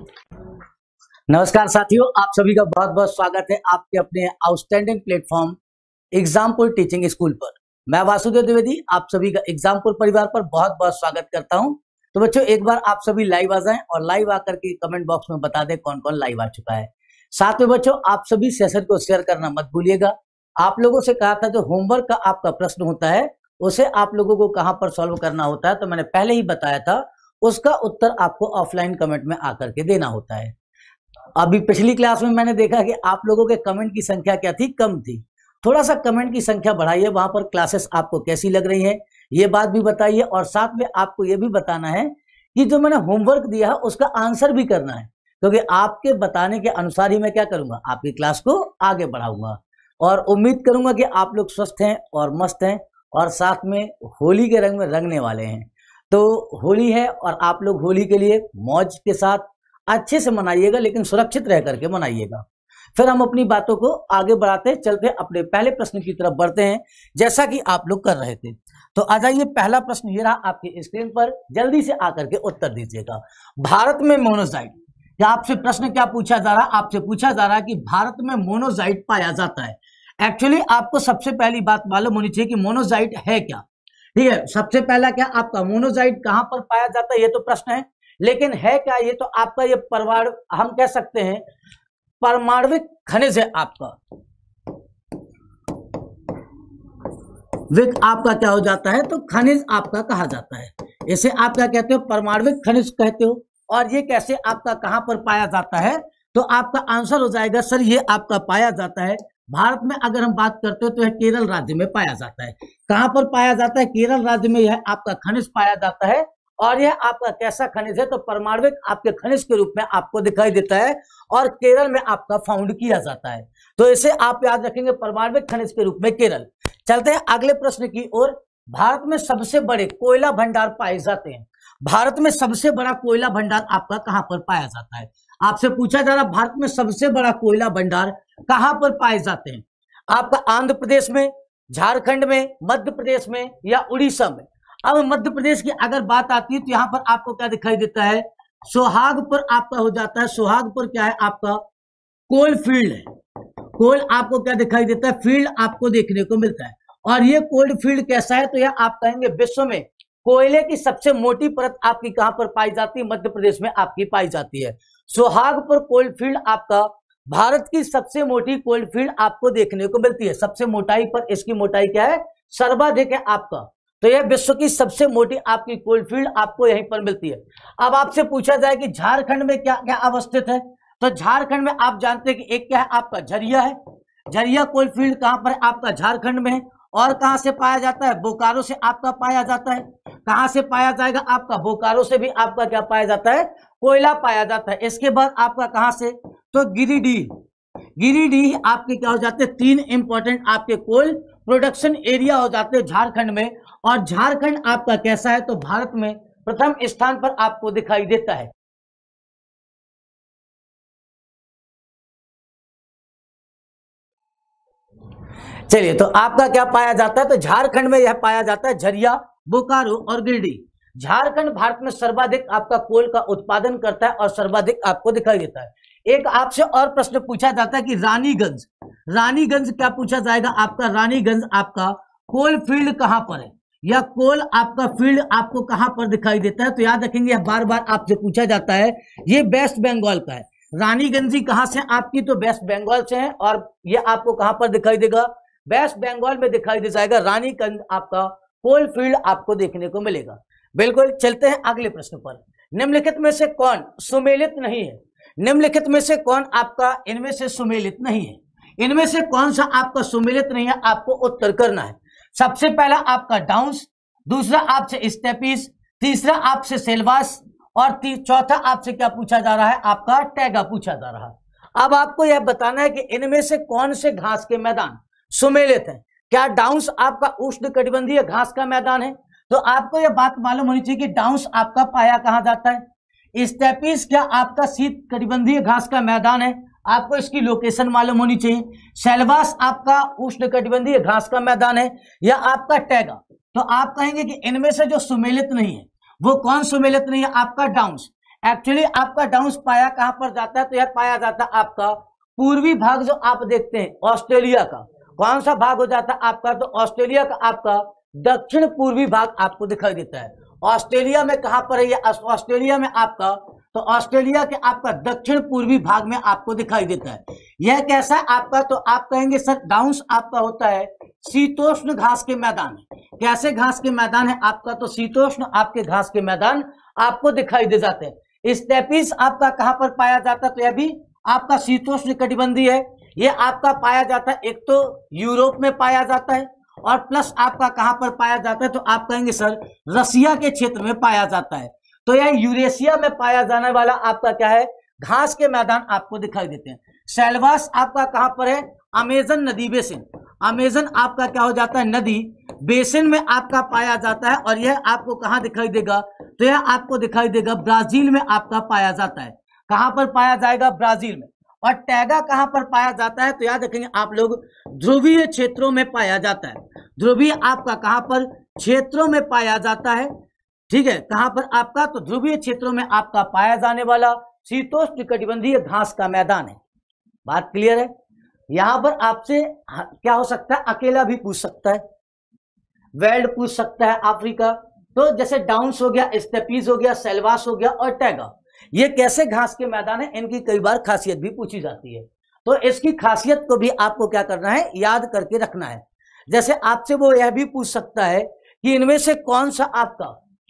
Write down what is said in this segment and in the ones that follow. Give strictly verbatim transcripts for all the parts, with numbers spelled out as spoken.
नमस्कार साथियों, आप सभी का बहुत बहुत स्वागत है आपके अपने outstanding platform Exampur teaching school पर। मैं वासुदेव द्विवेदी आप सभी का एग्जामपुर परिवार पर बहुत बहुत स्वागत करता हूं। तो बच्चों, एक बार आप सभी लाइव आ जाएं और लाइव आकर के कमेंट बॉक्स में बता दें कौन कौन लाइव आ चुका है। साथ में बच्चों, आप सभी सेशन को शेयर करना मत भूलिएगा। आप लोगों से कहा था जो होमवर्क का आपका प्रश्न होता है उसे आप लोगों को कहां पर सॉल्व करना होता है, तो मैंने पहले ही बताया था उसका उत्तर आपको ऑफलाइन कमेंट में आकर के देना होता है। अभी पिछली क्लास में मैंने देखा कि आप लोगों के कमेंट की संख्या क्या थी, कम थी। थोड़ा सा कमेंट की संख्या बढ़ाइए। वहां पर क्लासेस आपको कैसी लग रही है ये बात भी बताइए, और साथ में आपको ये भी बताना है कि जो मैंने होमवर्क दिया है उसका आंसर भी करना है, क्योंकि आपके बताने के अनुसार ही मैं क्या करूंगा, आपकी क्लास को आगे बढ़ाऊंगा। और उम्मीद करूंगा कि आप लोग स्वस्थ हैं और मस्त हैं, और साथ में होली के रंग में रंगने वाले हैं। तो होली है और आप लोग होली के लिए मौज के साथ अच्छे से मनाइएगा, लेकिन सुरक्षित रह करके मनाइएगा। फिर हम अपनी बातों को आगे बढ़ाते चलते अपने पहले प्रश्न की तरफ बढ़ते हैं, जैसा कि आप लोग कर रहे थे। तो आ जाइए, पहला प्रश्न ये रहा आपकी स्क्रीन पर, जल्दी से आकर के उत्तर दीजिएगा। भारत में मोनोजाइट, क्या आपसे प्रश्न क्या पूछा जा रहा है? आपसे पूछा जा रहा है कि भारत में मोनोजाइट पाया जाता है। एक्चुअली आपको सबसे पहली बात मालूम होनी चाहिए कि मोनोजाइट है क्या। ठीक है, सबसे पहला क्या आपका मोनोजाइट कहां पर पाया जाता है ये तो प्रश्न है, लेकिन है क्या ये तो आपका ये परमाणु, हम कह सकते हैं परमाणविक खनिज है आपका। विक आपका क्या हो जाता है, तो खनिज आपका कहा जाता है। इसे आप क्या कहते हो, परमाणविक खनिज कहते हो। और ये कैसे आपका कहां पर पाया जाता है, तो आपका आंसर हो जाएगा सर ये आपका पाया जाता है भारत में। अगर हम बात करते हो तो यह केरल राज्य में पाया जाता है। कहां पर पाया जाता है? केरल राज्य में यह आपका खनिज पाया जाता है। और यह आपका कैसा खनिज है, तो परमाणविक आपके खनिज के रूप में आपको दिखाई देता है, और केरल में आपका फाउंड किया जाता है। तो इसे आप याद रखेंगे, परमाणविक खनिज के रूप में केरल। चलते हैं अगले प्रश्न की ओर। भारत में सबसे बड़े कोयला भंडार पाए जाते हैं। भारत में सबसे बड़ा कोयला भंडार आपका कहां पर पाया जाता है? आपसे पूछा जा रहा भारत में सबसे बड़ा कोयला भंडार कहां पर पाए जाते हैं? आपका आंध्र प्रदेश में, झारखंड में, मध्य प्रदेश में या उड़ीसा में? अब मध्य प्रदेश की अगर बात आती है तो यहां पर आपको क्या दिखाई देता है, सोहागपुर आपका हो जाता है। सोहागपुर क्या है आपका, कोल फील्ड है। कोल आपको क्या दिखाई देता है, फील्ड आपको देखने को मिलता है। और ये कोल फील्ड कैसा है, तो यह आप कहेंगे विश्व में कोयले की सबसे मोटी परत आपकी कहां पर पाई जाती है, मध्य प्रदेश में आपकी पाई जाती है। सोहागपुर कोल फील्ड आपका भारत की सबसे मोटी कोल फील्ड आपको देखने को मिलती है। सबसे मोटाई पर इसकी मोटाई क्या है, सर्वाधिक है आपका। तो यह विश्व की सबसे मोटी आपकी कोल फील्ड आपको यहीं पर मिलती है। अब आपसे पूछा जाए कि झारखंड में क्या क्या अवस्थित है, तो झारखंड में आप जानते हैं कि एक क्या है आपका झरिया है। झरिया कोल फील्ड कहां पर है आपका, झारखंड में है। और कहां से पाया जाता है, बोकारो से आपका पाया जाता है। कहां से पाया जाएगा आपका, बोकारो से भी आपका क्या पाया जाता है, कोयला पाया जाता है। इसके बाद आपका कहां से, तो गिरिडीह। गिरिडीह आपके क्या हो जाते हैं, तीन इंपॉर्टेंट आपके कोल प्रोडक्शन एरिया हो जाते हैं झारखंड में। और झारखंड आपका कैसा है, तो भारत में प्रथम स्थान पर आपको दिखाई देता है। चलिए, तो आपका क्या पाया जाता है, तो झारखंड में यह पाया जाता है झरिया, बोकारो और गिरिडीह। झारखंड भारत में सर्वाधिक आपका कोल का उत्पादन करता है और सर्वाधिक आपको दिखाई देता है। एक आपसे और प्रश्न पूछा जाता है कि रानीगंज, रानीगंज क्या पूछा जाएगा आपका, रानीगंज आपका कोल फील्ड कहां पर है, या कोल आपका फील्ड आपको कहां पर दिखाई देता है? तो याद रखेंगे, बार बार आपसे पूछा जाता है। ये वेस्ट बंगाल का है। रानीगंज कहां से आपकी, तो वेस्ट बंगाल से है। और ये आपको कहां पर दिखाई देगा, वेस्ट बंगाल में दिखाई दे जाएगा। रानीगंज आपका कोल फील्ड आपको देखने को मिलेगा। बिल्कुल, चलते हैं अगले प्रश्न पर। निम्नलिखित में से कौन सुमेलित नहीं है? निम्नलिखित में से कौन आपका इनमें से सुमेलित नहीं है? इनमें से कौन सा आपका सुमेलित नहीं है, आपको उत्तर करना है। सबसे पहला आपका डाउन्स, दूसरा आपसे स्टेपीज, तीसरा आपसे सेल्वास, और चौथा आपसे क्या पूछा जा रहा है, आपका टैगा पूछा जा रहा है। अब आपको यह बताना है कि इनमें से कौन से घास के मैदान सुमेलित हैं। क्या डाउन्स आपका उष्ण कटिबंधीय घास का मैदान है? तो आपको यह बात मालूम होनी चाहिए कि डाउन्स आपका पाया कहां जाता है। स्टेपीज क्या आपका शीत कटिबंधीय घास का मैदान है, आपको इसकी लोकेशन मालूम होनी चाहिए। सेल्वास आपका उष्ण कटिबंधीय घास का मैदान है, या आपका टैगा। तो आप कहेंगे कि इनमें से जो सुमेलित नहीं है वो कौन सुमेलित नहीं है, आपका डाउन्स। एक्चुअली आपका डाउन्स पाया कहां पर जाता है, तो यह पाया जाता है आपका पूर्वी भाग जो आप देखते हैं ऑस्ट्रेलिया का, कौन सा भाग हो जाता है आपका, तो ऑस्ट्रेलिया का आपका दक्षिण पूर्वी भाग आपको दिखाई देता है। ऑस्ट्रेलिया में कहां पर है ये, ऑस्ट्रेलिया में आपका, तो ऑस्ट्रेलिया के आपका दक्षिण पूर्वी भाग में आपको दिखाई देता है। यह कैसा है आपका, तो आप कहेंगे सर डाउन्स आपका होता है शीतोष्ण घास के मैदान। कैसे घास के मैदान है आपका, तो शीतोष्ण आपके घास के मैदान आपको दिखाई दे जाते हैं। स्टेपीज आपका कहां पर पाया जाता है, तो यह भी आपका शीतोष्ण कटिबंधीय है। यह आपका पाया जाता है एक तो यूरोप में पाया जाता है और प्लस आपका कहां पर पाया जाता है, तो आप कहेंगे सर रसिया के क्षेत्र में पाया जाता है। तो यह यूरेशिया में पाया जाने वाला आपका क्या है, घास के मैदान आपको दिखाई देते हैं। सेल्वास आपका कहां पर है, अमेजन नदी बेसिन, अमेजन आपका क्या हो जाता है नदी बेसिन में आपका पाया जाता है। और यह आपको कहां दिखाई देगा, तो यह आपको दिखाई देगा ब्राजील में आपका पाया जाता है। कहां पर पाया जाएगा, ब्राजील में। और टैगा कहां पर पाया जाता है, तो याद रखेंगे आप लोग ध्रुवीय क्षेत्रों में पाया जाता है। ध्रुवीय आपका कहां पर क्षेत्रों में पाया जाता है, ठीक है, कहां पर आपका, तो ध्रुवीय क्षेत्रों में आपका पाया जाने वाला शीतोष्ण कटिबंधीय घास का मैदान है। बात क्लियर है। यहां पर आपसे क्या हो सकता है, अकेला भी पूछ सकता है, वेल्ड पूछ सकता है, अफ्रीका। तो जैसे डाउन्स हो गया, स्टेपीज हो गया, सेल्वास हो गया और टैगा, ये कैसे घास के मैदान है, इनकी कई बार खासियत भी पूछी जाती है। तो इसकी खासियत को भी आपको क्या करना है, याद करके रखना है। जैसे आपसे वो यह भी पूछ सकता है कि इनमें से कौन सा आपका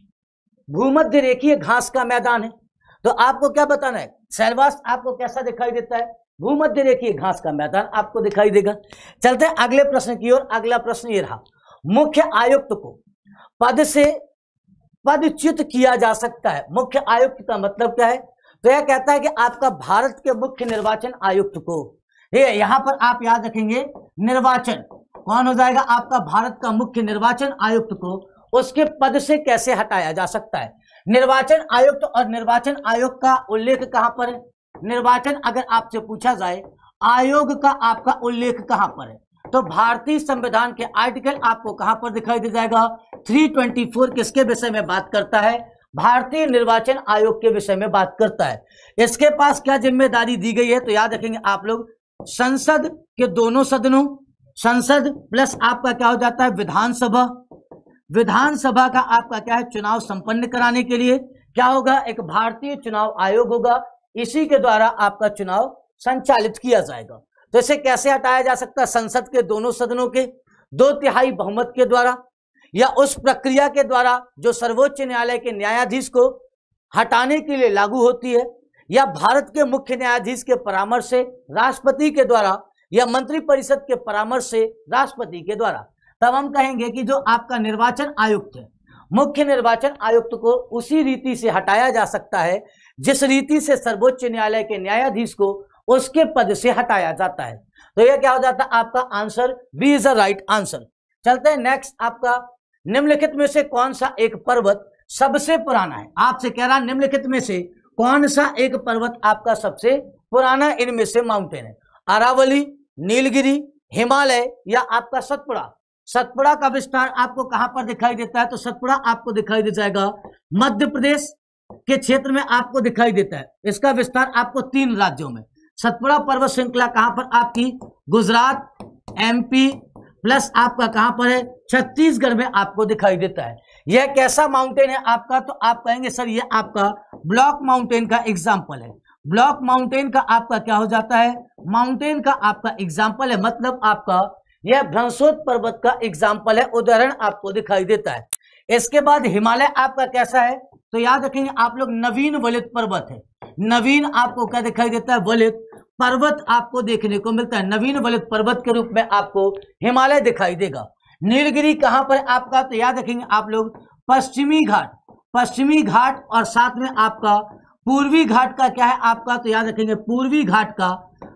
भूमध्य रेखीय घास का मैदान है, तो आपको क्या बताना है, सेल्वास आपको कैसा दिखाई देता है, भूमध्य रेखीय घास का मैदान आपको दिखाई देगा। चलते हैं अगले प्रश्न की ओर। अगला प्रश्न ये रहा, मुख्य आयुक्त को पद से पदच्युत किया जा सकता है। मुख्य आयुक्त का मतलब क्या है, तो यह कहता है कि आपका भारत के मुख्य निर्वाचन आयुक्त को, ये यहां पर आप याद रखेंगे निर्वाचन कौन हो जाएगा, आपका भारत का मुख्य निर्वाचन आयुक्त को उसके पद से कैसे हटाया जा सकता है। निर्वाचन आयुक्त और निर्वाचन आयोग का उल्लेख कहां पर है, निर्वाचन अगर आपसे पूछा जाए आयोग का आपका उल्लेख कहां पर है, तो भारतीय संविधान के आर्टिकल आपको कहां पर दिखाई दे जाएगा, तीन सौ चौबीस किसके विषय में बात करता है, भारतीय निर्वाचन आयोग के विषय में बात करता है। इसके पास क्या जिम्मेदारी दी गई है, तो याद रखेंगे आप लोग संसद के दोनों सदनों, संसद प्लस आपका क्या हो जाता है विधानसभा, विधानसभा का आपका क्या है चुनाव संपन्न कराने के लिए क्या होगा, एक भारतीय चुनाव आयोग होगा, इसी के द्वारा आपका चुनाव संचालित किया जाएगा। तो इसे कैसे हटाया जा सकता है, संसद के दोनों सदनों के दो तिहाई बहुमत के द्वारा, या उस प्रक्रिया के द्वारा जो सर्वोच्च न्यायालय के न्यायाधीश को हटाने के लिए लागू होती है, या भारत के मुख्य न्यायाधीश के परामर्श से राष्ट्रपति के द्वारा, या मंत्रिपरिषद के परामर्श से राष्ट्रपति के द्वारा। तब हम कहेंगे कि जो आपका निर्वाचन आयुक्त है, मुख्य निर्वाचन आयुक्त को उसी रीति से हटाया जा सकता है जिस रीति से सर्वोच्च न्यायालय के न्यायाधीश को उसके पद से हटाया जाता है। तो यह क्या हो जाता है, आपका answer B is the right answer. चलते हैं नेक्स्ट, आपका निम्नलिखित में से कौन सा एक पर्वत सबसे पुराना है, आपसे कह रहा निम्नलिखित में से कौन सा एक पर्वत आपका सबसे पुराना, इनमें से माउंटेन है, अरावली, नीलगिरी, हिमालय या आपका सतपुड़ा। सतपुड़ा का विस्तार आपको कहां पर दिखाई देता है, तो सतपुड़ा आपको दिखाई दे जाएगा मध्य प्रदेश के क्षेत्र में आपको दिखाई देता है। इसका विस्तार आपको तीन राज्यों में, सतपुड़ा पर्वत श्रृंखला कहां पर आपकी गुजरात, एमपी प्लस आपका कहां पर है छत्तीसगढ़ में आपको दिखाई देता है। यह कैसा माउंटेन है आपका, तो आप कहेंगे सर ये आपका ब्लॉक माउंटेन का एग्जाम्पल है। ब्लॉक माउंटेन का आपका क्या हो जाता है, माउंटेन का आपका एग्जाम्पल है, मतलब आपका यह भ्रंशोत पर्वत का एग्जाम्पल है, उदाहरण आपको दिखाई देता है। इसके बाद हिमालय आपका कैसा है, तो याद रखेंगे आप लोग नवीन वलित पर्वत है। नवीन आपको क्या दिखाई देता है, वलित पर्वत आपको देखने को मिलता है, नवीन वलित पर्वत के रूप में आपको हिमालय दिखाई देगा। नीलगिरी कहां पर आपका, तो याद रखेंगे आप लोग पश्चिमी घाट, पश्चिमी घाट और साथ में आपका पूर्वी घाट का क्या है आपका, तो याद रखेंगे पूर्वी घाट का,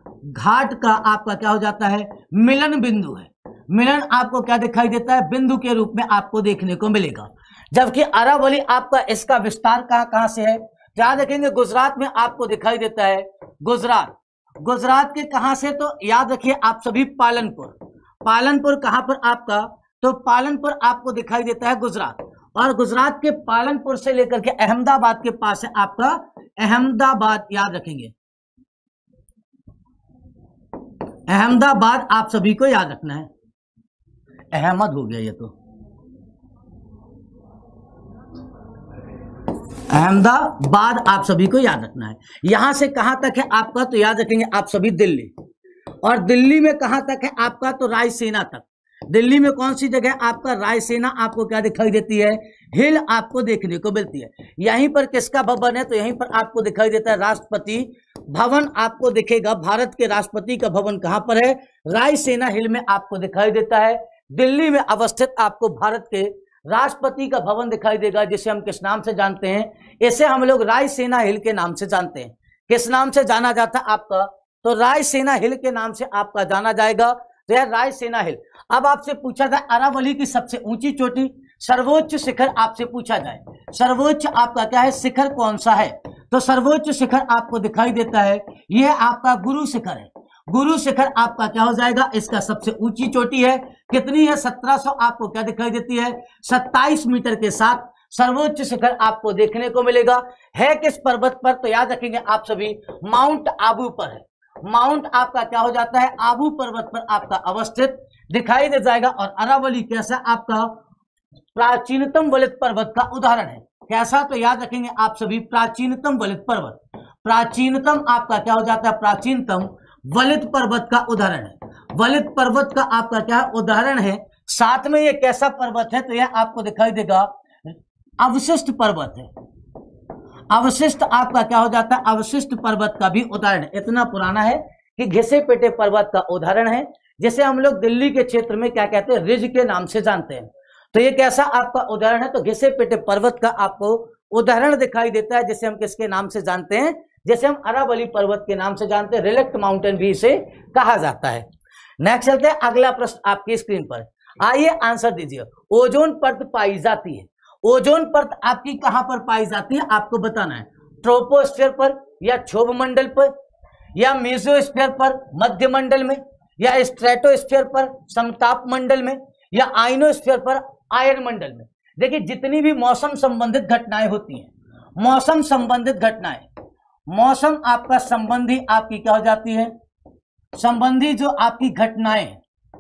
घाट का आपका क्या हो जाता है मिलन बिंदु है। मिलन आपको क्या दिखाई देता है, बिंदु के रूप में आपको देखने को मिलेगा। जबकि अरावली आपका इसका विस्तार कहां कहां से है, याद रखेंगे गुजरात में आपको दिखाई देता है। गुजरात, गुजरात के कहां से, तो याद रखिए आप सभी पालनपुर, पालनपुर कहां पर आपका, तो पालनपुर आपको दिखाई देता है गुजरात। और गुजरात के पालनपुर से लेकर के अहमदाबाद के पास है आपका अहमदाबाद, याद रखेंगे अहमदाबाद, आप सभी को याद रखना है। अहमद हो गया ये तो, अहमदाबाद आप सभी को याद रखना है। यहां से कहां तक है आपका, तो याद रखेंगे आप सभी दिल्ली। और दिल्ली में कहां तक है आपका, तो रायसेना तक। दिल्ली में कौन सी जगह आपका, रायसेना आपको क्या दिखाई देती है, हिल आपको देखने को मिलती है। यहीं पर किसका भवन है, तो यहीं पर आपको दिखाई देता है राष्ट्रपति भवन आपको दिखेगा। भारत के राष्ट्रपति का भवन कहां पर है, रायसेना हिल में आपको दिखाई देता है। दिल्ली में अवस्थित आपको भारत के राष्ट्रपति का भवन दिखाई देगा, जिसे हम किस नाम से जानते हैं, इसे हम लोग रायसेना हिल के नाम से जानते हैं। किस नाम से जाना जाता है आपका, तो रायसेना हिल के नाम से आपका जाना जाएगा, तो यह रायसेना हिल। अब आपसे पूछा जाए अरावली की सबसे ऊंची चोटी, सर्वोच्च शिखर आपसे पूछा जाए, सर्वोच्च आपका क्या है, शिखर कौन सा है, तो सर्वोच्च शिखर आपको दिखाई देता है, यह आपका गुरु शिखर है। गुरु शिखर आपका क्या हो जाएगा, इसका सबसे ऊंची चोटी है, कितनी है, सत्रह सौ आपको क्या दिखाई देती है, सत्ताईस मीटर के साथ सर्वोच्च शिखर आपको देखने को मिलेगा। है किस पर्वत पर, तो याद रखेंगे आप सभी माउंट आबू पर है। माउंट आपका क्या हो जाता है, आबू पर्वत पर आपका अवस्थित दिखाई दे जाएगा। और अरावली कैसा आपका प्राचीनतम वलित पर्वत का उदाहरण है। कैसा, तो याद रखेंगे आप सभी प्राचीनतम वलित पर्वत, प्राचीनतम आपका क्या हो जाता है, प्राचीनतम वलित पर्वत का उदाहरण है। वलित पर्वत का आपका क्या उदाहरण है। साथ में ये कैसा पर्वत है, तो यह आपको दिखाई देगा अवशिष्ट पर्वत है। अवशिष्ट आपका क्या हो जाता है, अवशिष्ट पर्वत का भी उदाहरण है। इतना पुराना है कि घिसे पिटे पर्वत का उदाहरण है, जिसे हम लोग दिल्ली के क्षेत्र में क्या कहते हैं, रिज के नाम से जानते हैं। तो ये कैसा आपका उदाहरण है, तो घिसे पिटे पर्वत का आपको उदाहरण दिखाई देता है, जिसे हम किसके नाम से जानते हैं, जैसे हम अरावली पर्वत के नाम से जानते हैं, रिलेक्ट माउंटेन भी इसे कहा जाता है। नेक्स्ट चलते हैं, अगला प्रश्न आपकी स्क्रीन पर, आइए आंसर दीजिए। ओजोन परत पाई जाती है, ओजोन परत आपकी कहां पर पाई जाती है, आपको बताना है। ट्रोपोस्फीयर पर, या क्षोभ मंडल पर, या मेसोस्फीयर पर मध्य मंडल में, या स्ट्रेटोस्फीयर पर समताप मंडल में, या आयनोस्फीयर पर आयन मंडल में। देखिए जितनी भी मौसम संबंधित घटनाएं होती हैं, मौसम संबंधित घटनाएं, मौसम आपका संबंधी आपकी क्या हो जाती है, संबंधी जो आपकी घटनाएं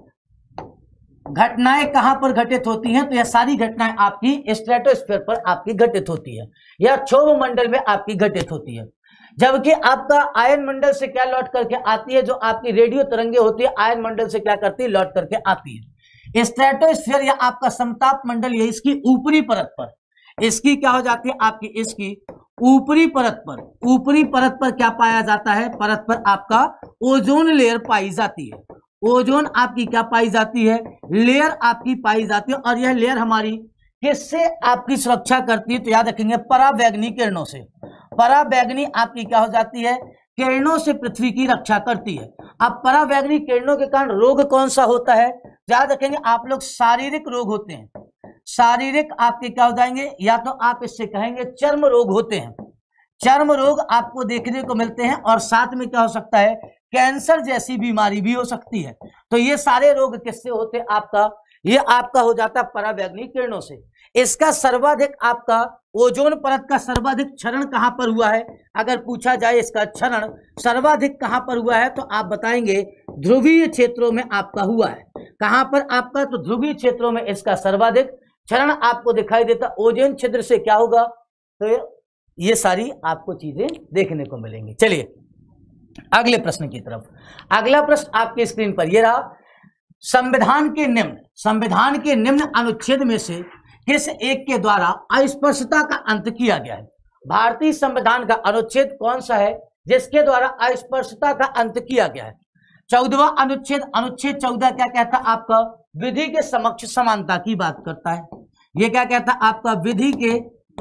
घटनाएं कहां पर घटित होती हैं, तो यह सारी घटनाएं आपकी स्ट्रेटोस्फीयर पर आपकी घटित होती है, या क्षोभ मंडल में आपकी घटित होती है। जबकि आपका आयन मंडल से क्या लौट करके आती है, जो आपकी रेडियो तरंगे होती है, आयन मंडल से क्या करती है, लौट करके आती है। स्ट्रेटोस्फीयर या आपका समताप मंडल, ये इसकी ऊपरी परत पर, इसकी क्या हो जाती है, आपकी इसकी ऊपरी परत पर, ऊपरी परत पर क्या पाया जाता है, परत पर आपका ओजोन लेयर पाई जाती है। ओजोन आपकी क्या पाई जाती है, लेयर आपकी पाई जाती है। और यह लेयर हमारी किससे आपकी सुरक्षा करती है, तो याद रखेंगे पराबैंगनी किरणों से। पराबैंगनी आपकी क्या हो जाती है, किरणों से पृथ्वी की रक्षा करती है। अब पराबैंगनी किरणों के कारण रोग कौन सा होता है, याद रखेंगे आप लोग, शारीरिक रोग होते हैं। शारीरिक आपके क्या हो जाएंगे, या तो आप इससे कहेंगे चर्म रोग होते हैं, चर्म रोग आपको देखने को मिलते हैं। और साथ में क्या हो सकता है, कैंसर जैसी बीमारी भी हो सकती है। तो ये सारे रोग किससे होते हैं, आपका ये आपका हो जाता है पराबैंगनी किरणों से। इसका सर्वाधिक आपका ओजोन परत का सर्वाधिक क्षरण कहां पर हुआ है, अगर पूछा जाए इसका क्षरण सर्वाधिक कहां पर हुआ है, तो आप बताएंगे ध्रुवीय क्षेत्रों में आपका हुआ है। कहां पर आपका, तो ध्रुवीय क्षेत्रों में इसका सर्वाधिक क्षरण आपको दिखाई देता। ओजोन छिद्र से क्या होगा, तो ये सारी आपको चीजें देखने को मिलेंगी। चलिए अगले प्रश्न की तरफ। अगला प्रश्न आपके स्क्रीन पर ये रहा, संविधान के निम्न संविधान के निम्न अनुच्छेद में से किस एक के द्वारा अस्पृश्यता का अंत किया गया है। भारतीय संविधान का अनुच्छेद कौन सा है जिसके द्वारा अस्पृश्यता का अंत किया गया है। चौदहवां अनुच्छेद, अनुच्छेद चौदह क्या कहता है आपका, विधि के समक्ष समानता की बात करता है। ये क्या कहता है आपका, विधि के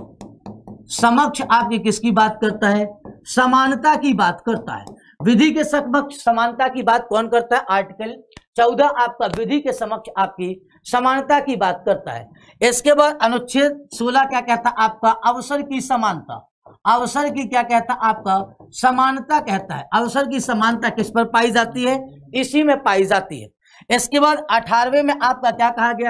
समक्ष आपकी किसकी बात करता है, समानता की बात करता है। विधि के समक्ष समानता की बात कौन करता है, आर्टिकल चौदह आपका विधि के समक्ष आपकी समानता की बात करता है। इसके बाद अनुच्छेद सोलह क्या कहता है आपका, अवसर की समानता, अवसर की क्या कहता है आपका, समानता कहता है। अवसर की समानता किस पर पाई जाती है, इसी में पाई जाती है। इसके बाद अठारहवें में आपका क्या कहा गया है,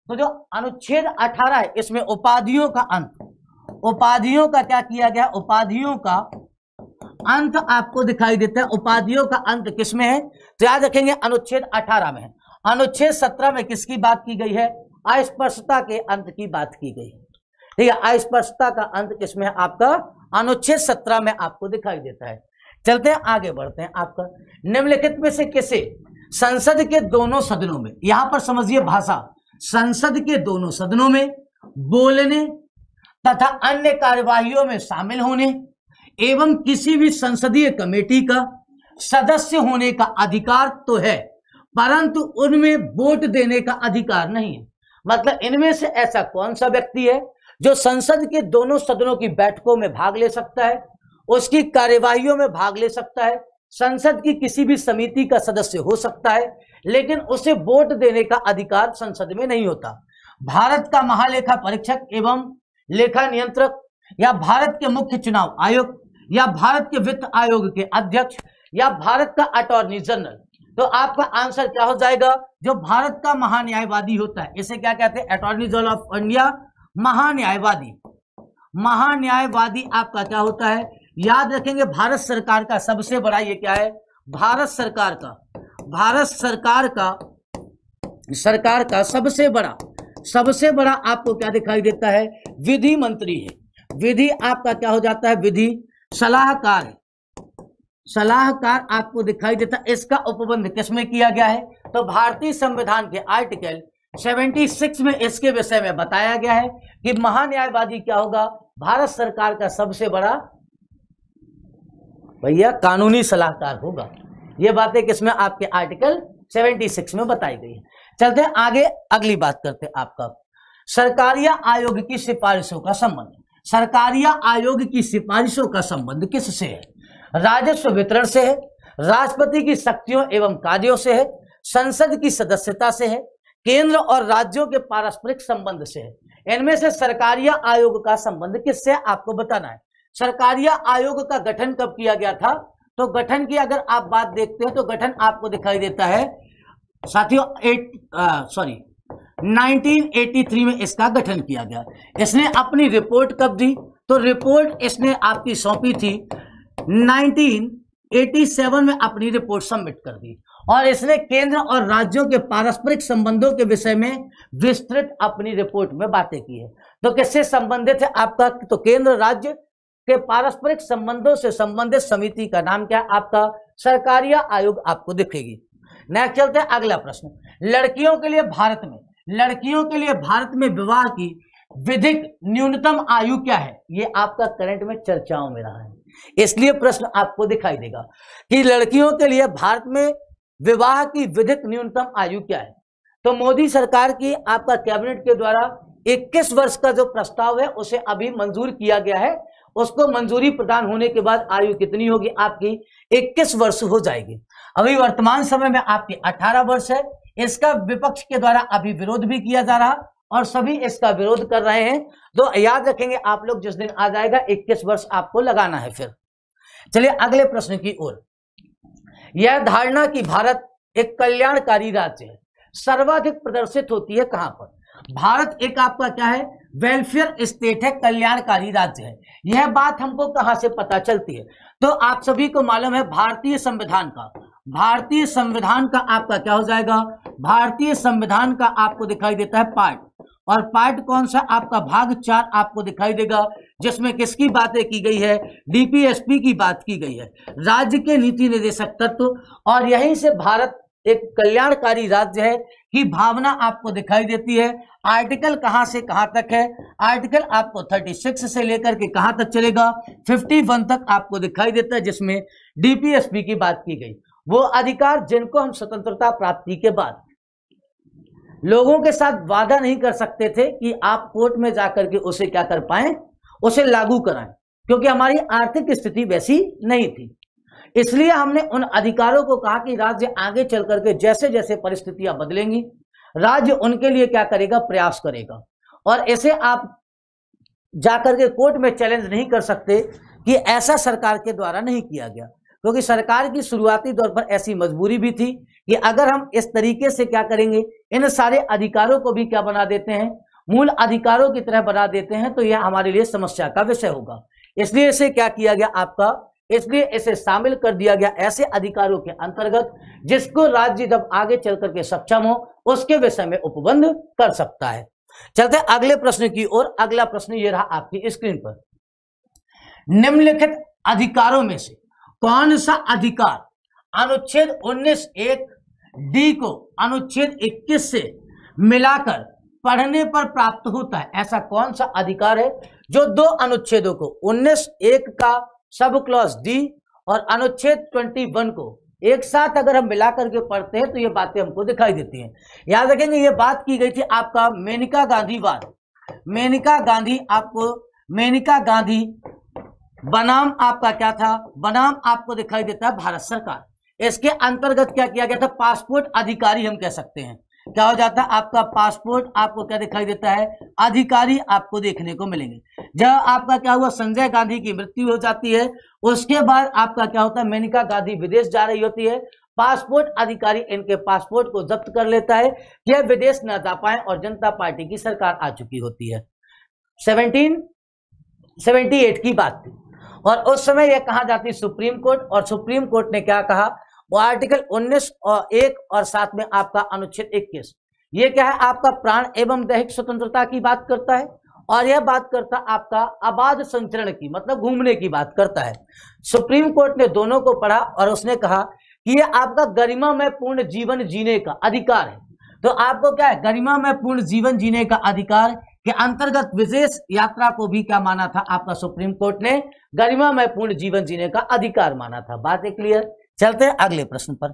तो जो अनुच्छेद अठारह है इसमें उपाधियों का अंत, उपाधियों का क्या किया गया, उपाधियों का अंत आपको दिखाई देता है। उपाधियों का अंत किसमें है, तो याद रखेंगे अनुच्छेद अठारह में है। अनुच्छेद सत्रह में किसकी बात की गई है, अस्पृश्यता के अंत की बात की गई है। ठीक है, अस्पृश्यता का अंत किसमें है आपका, अनुच्छेद सत्रह में आपको दिखाई देता है। चलते हैं आगे बढ़ते हैं। आपका निम्नलिखित में से किसे संसद के दोनों सदनों में, यहां पर समझिए भाषा, संसद के दोनों सदनों में बोलने तथा अन्य कार्यवाहियों में शामिल होने एवं किसी भी संसदीय कमेटी का सदस्य होने का अधिकार तो है, परंतु उनमें वोट देने का अधिकार नहीं है। मतलब इनमें से ऐसा कौन सा व्यक्ति है जो संसद के दोनों सदनों की बैठकों में भाग ले सकता है, उसकी कार्यवाहियों में भाग ले सकता है, संसद की किसी भी समिति का सदस्य हो सकता है, लेकिन उसे वोट देने का अधिकार संसद में नहीं होता। भारत का महालेखा परीक्षक एवं लेखा नियंत्रक या भारत के मुख्य चुनाव आयुक्त या भारत के वित्त आयोग के अध्यक्ष या भारत का अटॉर्नी जनरल, तो आपका आंसर क्या हो जाएगा, जो भारत का महान्यायवादी होता है, इसे क्या कहते हैं, अटॉर्नी जनरल ऑफ इंडिया, महान्यायवादी। महान्यायवादी आपका क्या होता है, याद रखेंगे भारत सरकार का सबसे बड़ा, ये क्या है, भारत सरकार का, भारत सरकार का सरकार का सबसे बड़ा सबसे बड़ा आपको क्या दिखाई देता है, विधि मंत्री है। विधि आपका क्या हो जाता है, विधि सलाहकार है, सलाहकार आपको दिखाई देता है। इसका उपबंध किसमें किया गया है, तो भारतीय संविधान के आर्टिकल छिहत्तर में इसके विषय में बताया गया है कि महान्यायवादी क्या होगा, भारत सरकार का सबसे बड़ा भैया कानूनी सलाहकार होगा। ये बातें किसमें, आपके आर्टिकल छिहत्तर में बताई गई है। चलते हैं आगे, अगली बात करते हैं। आपका सरकारिया आयोग की सिफारिशों का संबंध, सरकारिया आयोग की सिफारिशों का संबंध किससे है, राजस्व वितरण से है, राष्ट्रपति की शक्तियों एवं कार्यों से है, संसद की सदस्यता से है, केंद्र और राज्यों के पारस्परिक संबंध से है। इनमें से सरकारिया आयोग का संबंध किससे आपको बताना है। सरकारिया आयोग का गठन कब किया गया था, तो गठन की अगर आप बात देखते हैं तो गठन आपको दिखाई देता है साथियों eight sorry nineteen eighty three में इसका गठन किया गया। इसने अपनी रिपोर्ट कब दी, तो रिपोर्ट इसने आपकी सौंपी थी नाइनटीन एटी सेवन में, अपनी रिपोर्ट सबमिट कर दी। और इसने केंद्र और राज्यों के पारस्परिक संबंधों के विषय में विस्तृत अपनी रिपोर्ट में बातें की है। तो किससे संबंधित है आपका, तो केंद्र राज्य के पारस्परिक संबंधों से संबंधित समिति का नाम क्या है आपका, सरकारिया आयोग आपको दिखेगी। नेक्स्ट चलते हैं अगला प्रश्न, लड़कियों के लिए भारत में लड़कियों के लिए भारत में विवाह की विधिक न्यूनतम आयु क्या है, ये आपका करंट में चर्चाओं में रहा है, इसलिए प्रश्न आपको दिखाई देगा कि लड़कियों के लिए भारत में विवाह की विधिक न्यूनतम आयु क्या है। तो मोदी सरकार की आपका कैबिनेट के द्वारा इक्कीस वर्ष का जो प्रस्ताव है उसे अभी मंजूर किया गया है। उसको मंजूरी प्रदान होने के बाद आयु कितनी होगी आपकी, इक्कीस वर्ष हो जाएगी। अभी वर्तमान समय में आपकी अठारह वर्ष है। इसका विपक्ष के द्वारा अभी विरोध भी किया जा रहा और सभी इसका विरोध कर रहे हैं। तो याद रखेंगे आप लोग, जिस दिन आ जाएगा इक्कीस वर्ष आपको लगाना है। फिर चलिए अगले प्रश्न की ओर। यह धारणा कि भारत एक कल्याणकारी राज्य है सर्वाधिक प्रदर्शित होती है कहां पर, भारत एक आपका क्या है, वेलफेयर स्टेट है, कल्याणकारी राज्य है। यह बात हमको कहां से पता चलती है, तो आप सभी को मालूम है भारतीय संविधान का भारतीय संविधान का आपका क्या हो जाएगा, भारतीय संविधान का आपको दिखाई देता है पार्ट, और पार्ट कौन सा आपका, भाग चार आपको दिखाई देगा, जिसमें किसकी बातें की गई है, डीपीएसपी की बात की गई है, राज्य के नीति निर्देशक तत्व। और यहीं से भारत एक कल्याणकारी राज्य है की भावना आपको दिखाई देती है। आर्टिकल कहां से कहां तक है, आर्टिकल आपको छत्तीस से लेकर के कहां तक चलेगा, इक्यावन तक आपको दिखाई देता है, जिसमें डीपीएसपी की बात की गई। वो अधिकार जिनको हम स्वतंत्रता प्राप्ति के बाद लोगों के साथ वादा नहीं कर सकते थे कि आप कोर्ट में जाकर के उसे क्या कर पाए, उसे लागू कराएं, क्योंकि हमारी आर्थिक स्थिति वैसी नहीं थी। इसलिए हमने उन अधिकारों को कहा कि राज्य आगे चल करके जैसे जैसे परिस्थितियां बदलेंगी, राज्य उनके लिए क्या करेगा, प्रयास करेगा। और ऐसे आप जाकर के कोर्ट में चैलेंज नहीं कर सकते कि ऐसा सरकार के द्वारा नहीं किया गया, क्योंकि सरकार की शुरुआती दौर पर ऐसी मजबूरी भी थी कि अगर हम इस तरीके से क्या करेंगे, इन सारे अधिकारों को भी क्या बना देते हैं, मूल अधिकारों की तरह बना देते हैं, तो यह हमारे लिए समस्या का विषय होगा। इसलिए इसे क्या किया गया आपका, इसलिए इसे शामिल कर दिया गया ऐसे अधिकारों के अंतर्गत जिसको राज्य जब आगे चल करके सक्षम हो उसके विषय में उपबंध कर सकता है। चलते अगले प्रश्न की ओर। अगला प्रश्न ये रहा आपकी स्क्रीन पर। निम्नलिखित अधिकारों में से कौन सा अधिकार अनुच्छेद उन्नीस एक डी को अनुच्छेद इक्कीस से मिलाकर पढ़ने पर प्राप्त होता है? ऐसा कौन सा अधिकार है जो दो अनुच्छेदों को, उन्नीस एक का सब क्लॉज डी और अनुच्छेद इक्कीस को एक साथ अगर हम मिलाकर के पढ़ते हैं तो ये बातें हमको दिखाई देती हैं। याद रखेंगे ये बात की गई थी आपका मेनका गांधी वाद। मेनका गांधी, आपको मेनका गांधी बनाम आपका क्या था, बनाम आपको दिखाई देता है भारत सरकार। इसके अंतर्गत क्या किया गया था, पासपोर्ट अधिकारी हम कह सकते हैं। क्या हो जाता है आपका पासपोर्ट, आपको क्या दिखाई देता है, अधिकारी आपको देखने को मिलेंगे। जब आपका क्या हुआ, संजय गांधी की मृत्यु हो जाती है, उसके बाद आपका क्या होता है, मेनका गांधी विदेश जा रही होती है, पासपोर्ट अधिकारी इनके पासपोर्ट को जब्त कर लेता है कि यह विदेश न जा पाए और जनता पार्टी की सरकार आ चुकी होती है। सेवनटीन सेवेंटी एट की बात थी और उस समय यह कहा जाती सुप्रीम कोर्ट, और सुप्रीम कोर्ट ने क्या कहा, वो आर्टिकल उन्नीस और एक और साथ में आपका अनुच्छेद इक्कीस, ये क्या है आपका प्राण एवं दैहिक स्वतंत्रता की बात करता है और यह बात करता आपका अबाध संचरण की, मतलब घूमने की बात करता है। सुप्रीम कोर्ट ने दोनों को पढ़ा और उसने कहा कि यह आपका गरिमा में पूर्ण जीवन जीने का अधिकार है। तो आपको क्या है, गरिमा में पूर्ण जीवन जीने का अधिकार के अंतर्गत विशेष यात्रा को भी क्या माना था आपका सुप्रीम कोर्ट ने, गरिमा में पूर्ण जीवन जीने का अधिकार माना था। बात है क्लियर। चलते हैं अगले प्रश्न पर।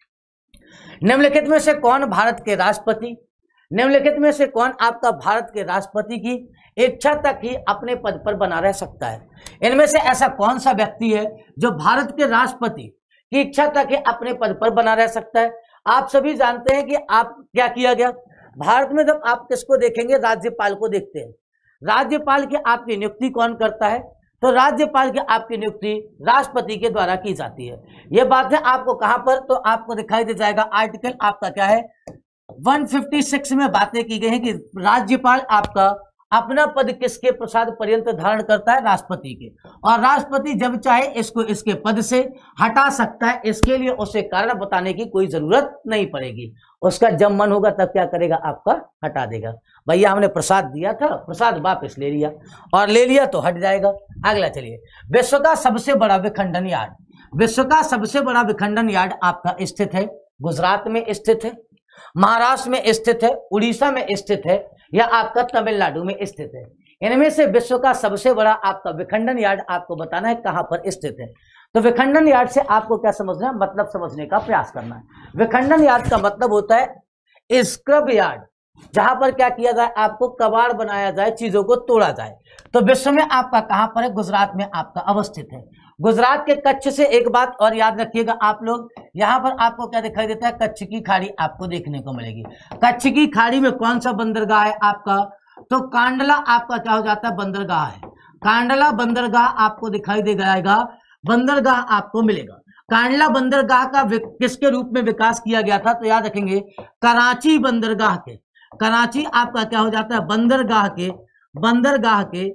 निम्नलिखित में से कौन भारत के राष्ट्रपति, निम्नलिखित में से कौन आपका भारत के राष्ट्रपति की इच्छा तक ही अपने पद पर बना रह सकता है? इनमें से ऐसा कौन सा व्यक्ति है जो भारत के राष्ट्रपति की इच्छा तक ही अपने पद पर बना रह सकता है? आप सभी जानते हैं कि आप क्या किया गया, भारत में जब आप किसको देखेंगे, राज्यपाल को देखते हैं। राज्यपाल की आपकी नियुक्ति कौन करता है? तो राज्यपाल की आपकी नियुक्ति राष्ट्रपति के द्वारा की जाती है। यह बात है आपको कहां पर, तो आपको दिखाई दे जाएगा आर्टिकल आपका क्या है एक सौ छप्पन में बातें की गई हैं कि राज्यपाल आपका अपना पद किसके प्रसाद पर्यंत धारण करता है, राष्ट्रपति के, और राष्ट्रपति जब चाहे इसको इसके पद से हटा सकता है। इसके लिए उसे कारण बताने की कोई जरूरत नहीं पड़ेगी, उसका जब मन होगा तब क्या करेगा, आपका हटा देगा। भैया हमने प्रसाद दिया था, प्रसाद वापस ले लिया, और ले लिया तो हट जाएगा। अगला चलिए, विश्व का सबसे बड़ा विखंडन यार्ड, विश्व का सबसे बड़ा विखंडन यार्ड आपका स्थित है गुजरात में स्थित है, महाराष्ट्र में स्थित है, उड़ीसा में स्थित है, या आपका तमिलनाडु में स्थित है। इनमें से विश्व का सबसे बड़ा आपका विखंडन यार्ड आपको बताना है कहां पर स्थित है। तो विखंडन यार्ड से आपको क्या समझना है, मतलब समझने का प्रयास करना है। विखंडन यार्ड का मतलब होता है स्क्रब यार्ड, जहां पर क्या किया जाए, आपको कबाड़ बनाया जाए, चीजों को तोड़ा जाए। तो विश्व में आपका कहां पर है, गुजरात में आपका अवस्थित है। गुजरात के कच्छ से एक बात और याद रखिएगा आप लोग, यहां पर आपको क्या दिखाई देता है, कच्छ की खाड़ी आपको देखने को मिलेगी। कच्छ की खाड़ी में कौन सा बंदरगाह है आपका, तो कांडला आपका क्या हो जाता है, बंदरगाह है। कांडला बंदरगाह आपको दिखाई दे जाएगा, बंदरगाह आपको मिलेगा। कांडला बंदरगाह का किसके रूप में विकास किया गया था, तो याद रखेंगे कराची बंदरगाह के, कराची आपका क्या हो जाता है, बंदरगाह के, बंदरगाह के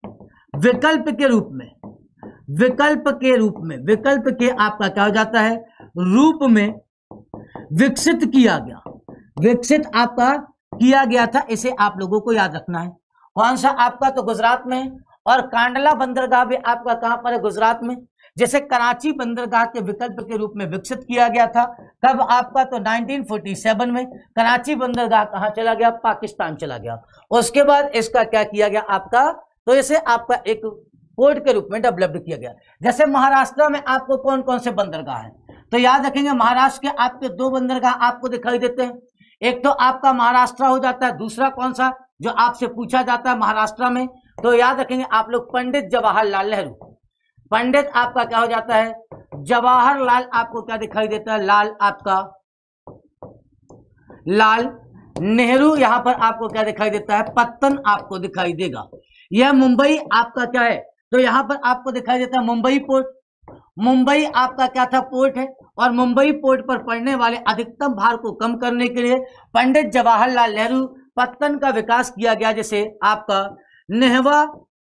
विकल्प के रूप में, विकल्प के रूप में, विकल्प के आपका क्या हो जाता है, रूप में विकसित किया गया, विकसित आपका किया गया था। इसे आप लोगों को याद रखना है। कौन सा आपका, तो गुजरात में, और कांडला बंदरगाह भी आपका कहां पर है, गुजरात में। जैसे कराची बंदरगाह के विकल्प के रूप में विकसित किया गया था, कब आपका, तो नाइनटीन फोर्टी सेवन में। कराची बंदरगाह कहां चला गया, पाकिस्तान चला गया। उसके बाद इसका क्या किया गया आपका, तो इसे आपका एक पोर्ट के रूप में डेवलप किया गया। जैसे महाराष्ट्र में आपको कौन कौन से बंदरगाह हैं, तो याद रखेंगे महाराष्ट्र के आपके दो बंदरगाह आपको दिखाई देते हैं। एक तो आपका महाराष्ट्र हो जाता है, दूसरा कौन सा जो आपसे पूछा जाता है महाराष्ट्र में, तो याद रखेंगे आप लोग पंडित जवाहरलाल नेहरू। पंडित आपका क्या हो जाता है, जवाहरलाल आपको क्या दिखाई देता है, लाल आपका लाल नेहरू। यहां पर आपको क्या दिखाई देता है, पत्तन आपको दिखाई देगा। यह मुंबई आपका क्या है, तो यहां पर आपको दिखाई देता है मुंबई पोर्ट। मुंबई आपका क्या था, पोर्ट है, और मुंबई पोर्ट पर पड़ने वाले अधिकतम भार को कम करने के लिए पंडित जवाहरलाल नेहरू पत्तन का विकास किया गया, जिसे आपका नेहवा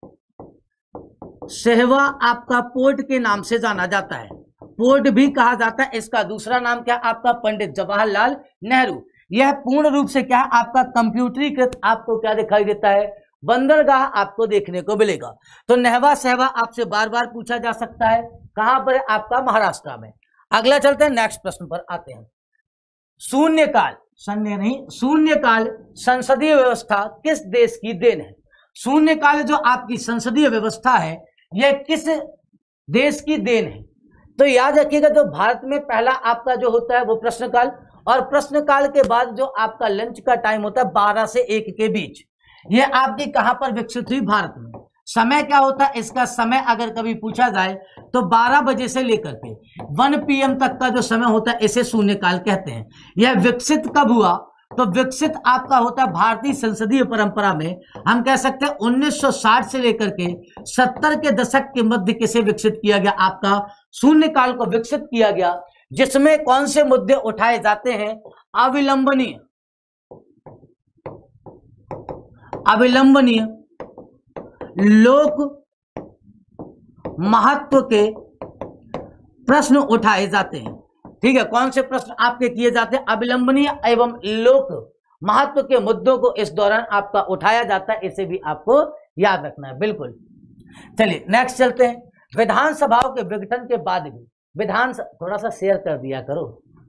सेहवा आपका पोर्ट के नाम से जाना जाता है, पोर्ट भी कहा जाता है। इसका दूसरा नाम क्या, आपका पंडित जवाहरलाल नेहरू। यह पूर्ण रूप से क्या है, आपका कंप्यूटरीकृत आपको क्या दिखाई देता है, बंदरगाह आपको देखने को मिलेगा। तो नेहवा सेहवा आपसे बार बार पूछा जा सकता है, कहां पर है, आपका महाराष्ट्र में। अगला चलते हैं, नेक्स्ट प्रश्न पर आते हैं। शून्यकाल, शून्य नहीं, शून्यकाल संसदीय व्यवस्था किस देश की देन है? शून्यकाल जो आपकी संसदीय व्यवस्था है यह किस देश की देन है? तो याद रखिएगा, जो भारत में पहला आपका जो होता है वो प्रश्नकाल, और प्रश्नकाल के बाद जो आपका लंच का टाइम होता है बारह से एक के बीच, ये आपकी कहां पर विकसित हुई, भारत में। समय क्या होता है इसका, समय अगर कभी पूछा जाए तो बारह बजे से लेकर के वन पी एम तक का जो समय होता है इसे शून्यकाल कहते हैं। यह विकसित कब हुआ, तो विकसित आपका होता है भारतीय संसदीय परंपरा में, हम कह सकते हैं उन्नीस सौ साठ से लेकर के सत्तर के दशक के मध्य किसे विकसित किया गया, आपका शून्यकाल को विकसित किया गया, जिसमें कौन से मुद्दे उठाए जाते हैं, अविलंबनीय अविलंबनीय लोक महत्व के प्रश्न उठाए जाते हैं। ठीक है, कौन से प्रश्न आपके किए जाते हैं, अविलंबनीय एवं लोक महत्व के मुद्दों को इस दौरान आपका उठाया जाता है, इसे भी आपको याद रखना है। बिल्कुल, चलिए नेक्स्ट चलते हैं। विधानसभाओं के विघटन के बाद भी विधान, थोड़ा सा शेयर कर दिया करो,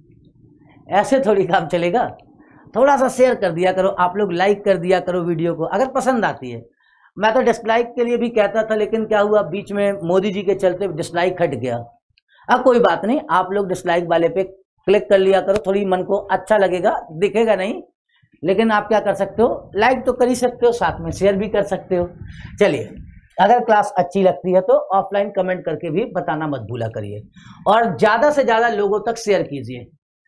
ऐसे थोड़ी काम चलेगा, थोड़ा सा शेयर कर दिया करो, आप लोग लाइक कर दिया करो वीडियो को अगर पसंद आती है। मैं तो डिसलाइक के लिए भी कहता था, लेकिन क्या हुआ, बीच में मोदी जी के चलते डिसलाइक हट गया। अब कोई बात नहीं, आप लोग डिसलाइक वाले पे क्लिक कर लिया करो, थोड़ी मन को अच्छा लगेगा, दिखेगा नहीं, लेकिन आप क्या कर सकते हो, लाइक तो कर ही सकते हो, साथ में शेयर भी कर सकते हो। चलिए, अगर क्लास अच्छी लगती है तो ऑफलाइन कमेंट करके भी बताना मत भूला करिए, और ज्यादा से ज्यादा लोगों तक शेयर कीजिए।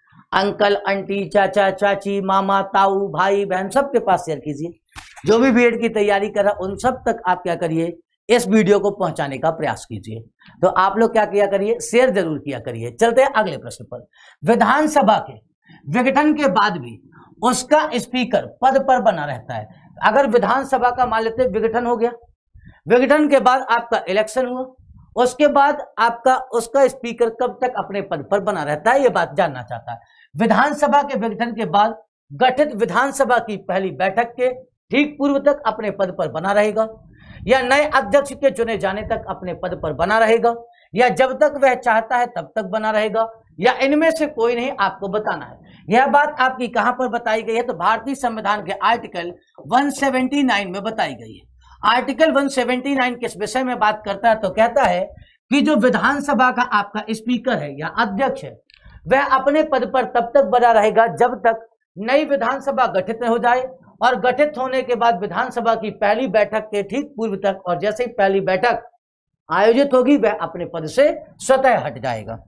अंकल आंटी चाचा चाची मामा ताऊ भाई बहन सबके पास शेयर कीजिए। जो भी बीएड की तैयारी कर रहा उन सब तक आप क्या करिए, इस वीडियो को पहुंचाने का प्रयास कीजिए। तो आप लोग क्या किया करिए, शेयर जरूर किया करिए। चलते हैं अगले प्रश्न पर। विधानसभा के विघटन के बाद भी उसका स्पीकर पद पर बना रहता है। अगर विधानसभा का मान लेते विघटन हो गया, विघटन के बाद आपका इलेक्शन हुआ, उसके बाद आपका उसका स्पीकर कब तक अपने पद पर बना रहता है, यह बात जानना चाहता है। विधानसभा के विघटन के बाद गठित विधानसभा की पहली बैठक के ठीक पूर्व तक अपने पद पर बना रहेगा, या नए अध्यक्ष के चुने जाने तक अपने पद पर बना रहेगा, या जब तक वह चाहता है तब तक बना रहेगा, या इनमें से कोई नहीं, आपको बताना है। यह बात आपकी कहां पर बताई गई है, तो भारतीय संविधान के आर्टिकल एक सौ उन्यासी में बताई गई है। आर्टिकल एक सौ उन्यासी किस विषय में बात करता है, तो कहता है कि जो विधानसभा का आपका स्पीकर है या अध्यक्ष है, वह अपने पद पर तब तक बना रहेगा जब तक नई विधानसभा गठित न हो जाए, और गठित होने के बाद विधानसभा की पहली बैठक के ठीक पूर्व तक, और जैसे ही पहली बैठक आयोजित होगी वह अपने पद से स्वतः हट जाएगा।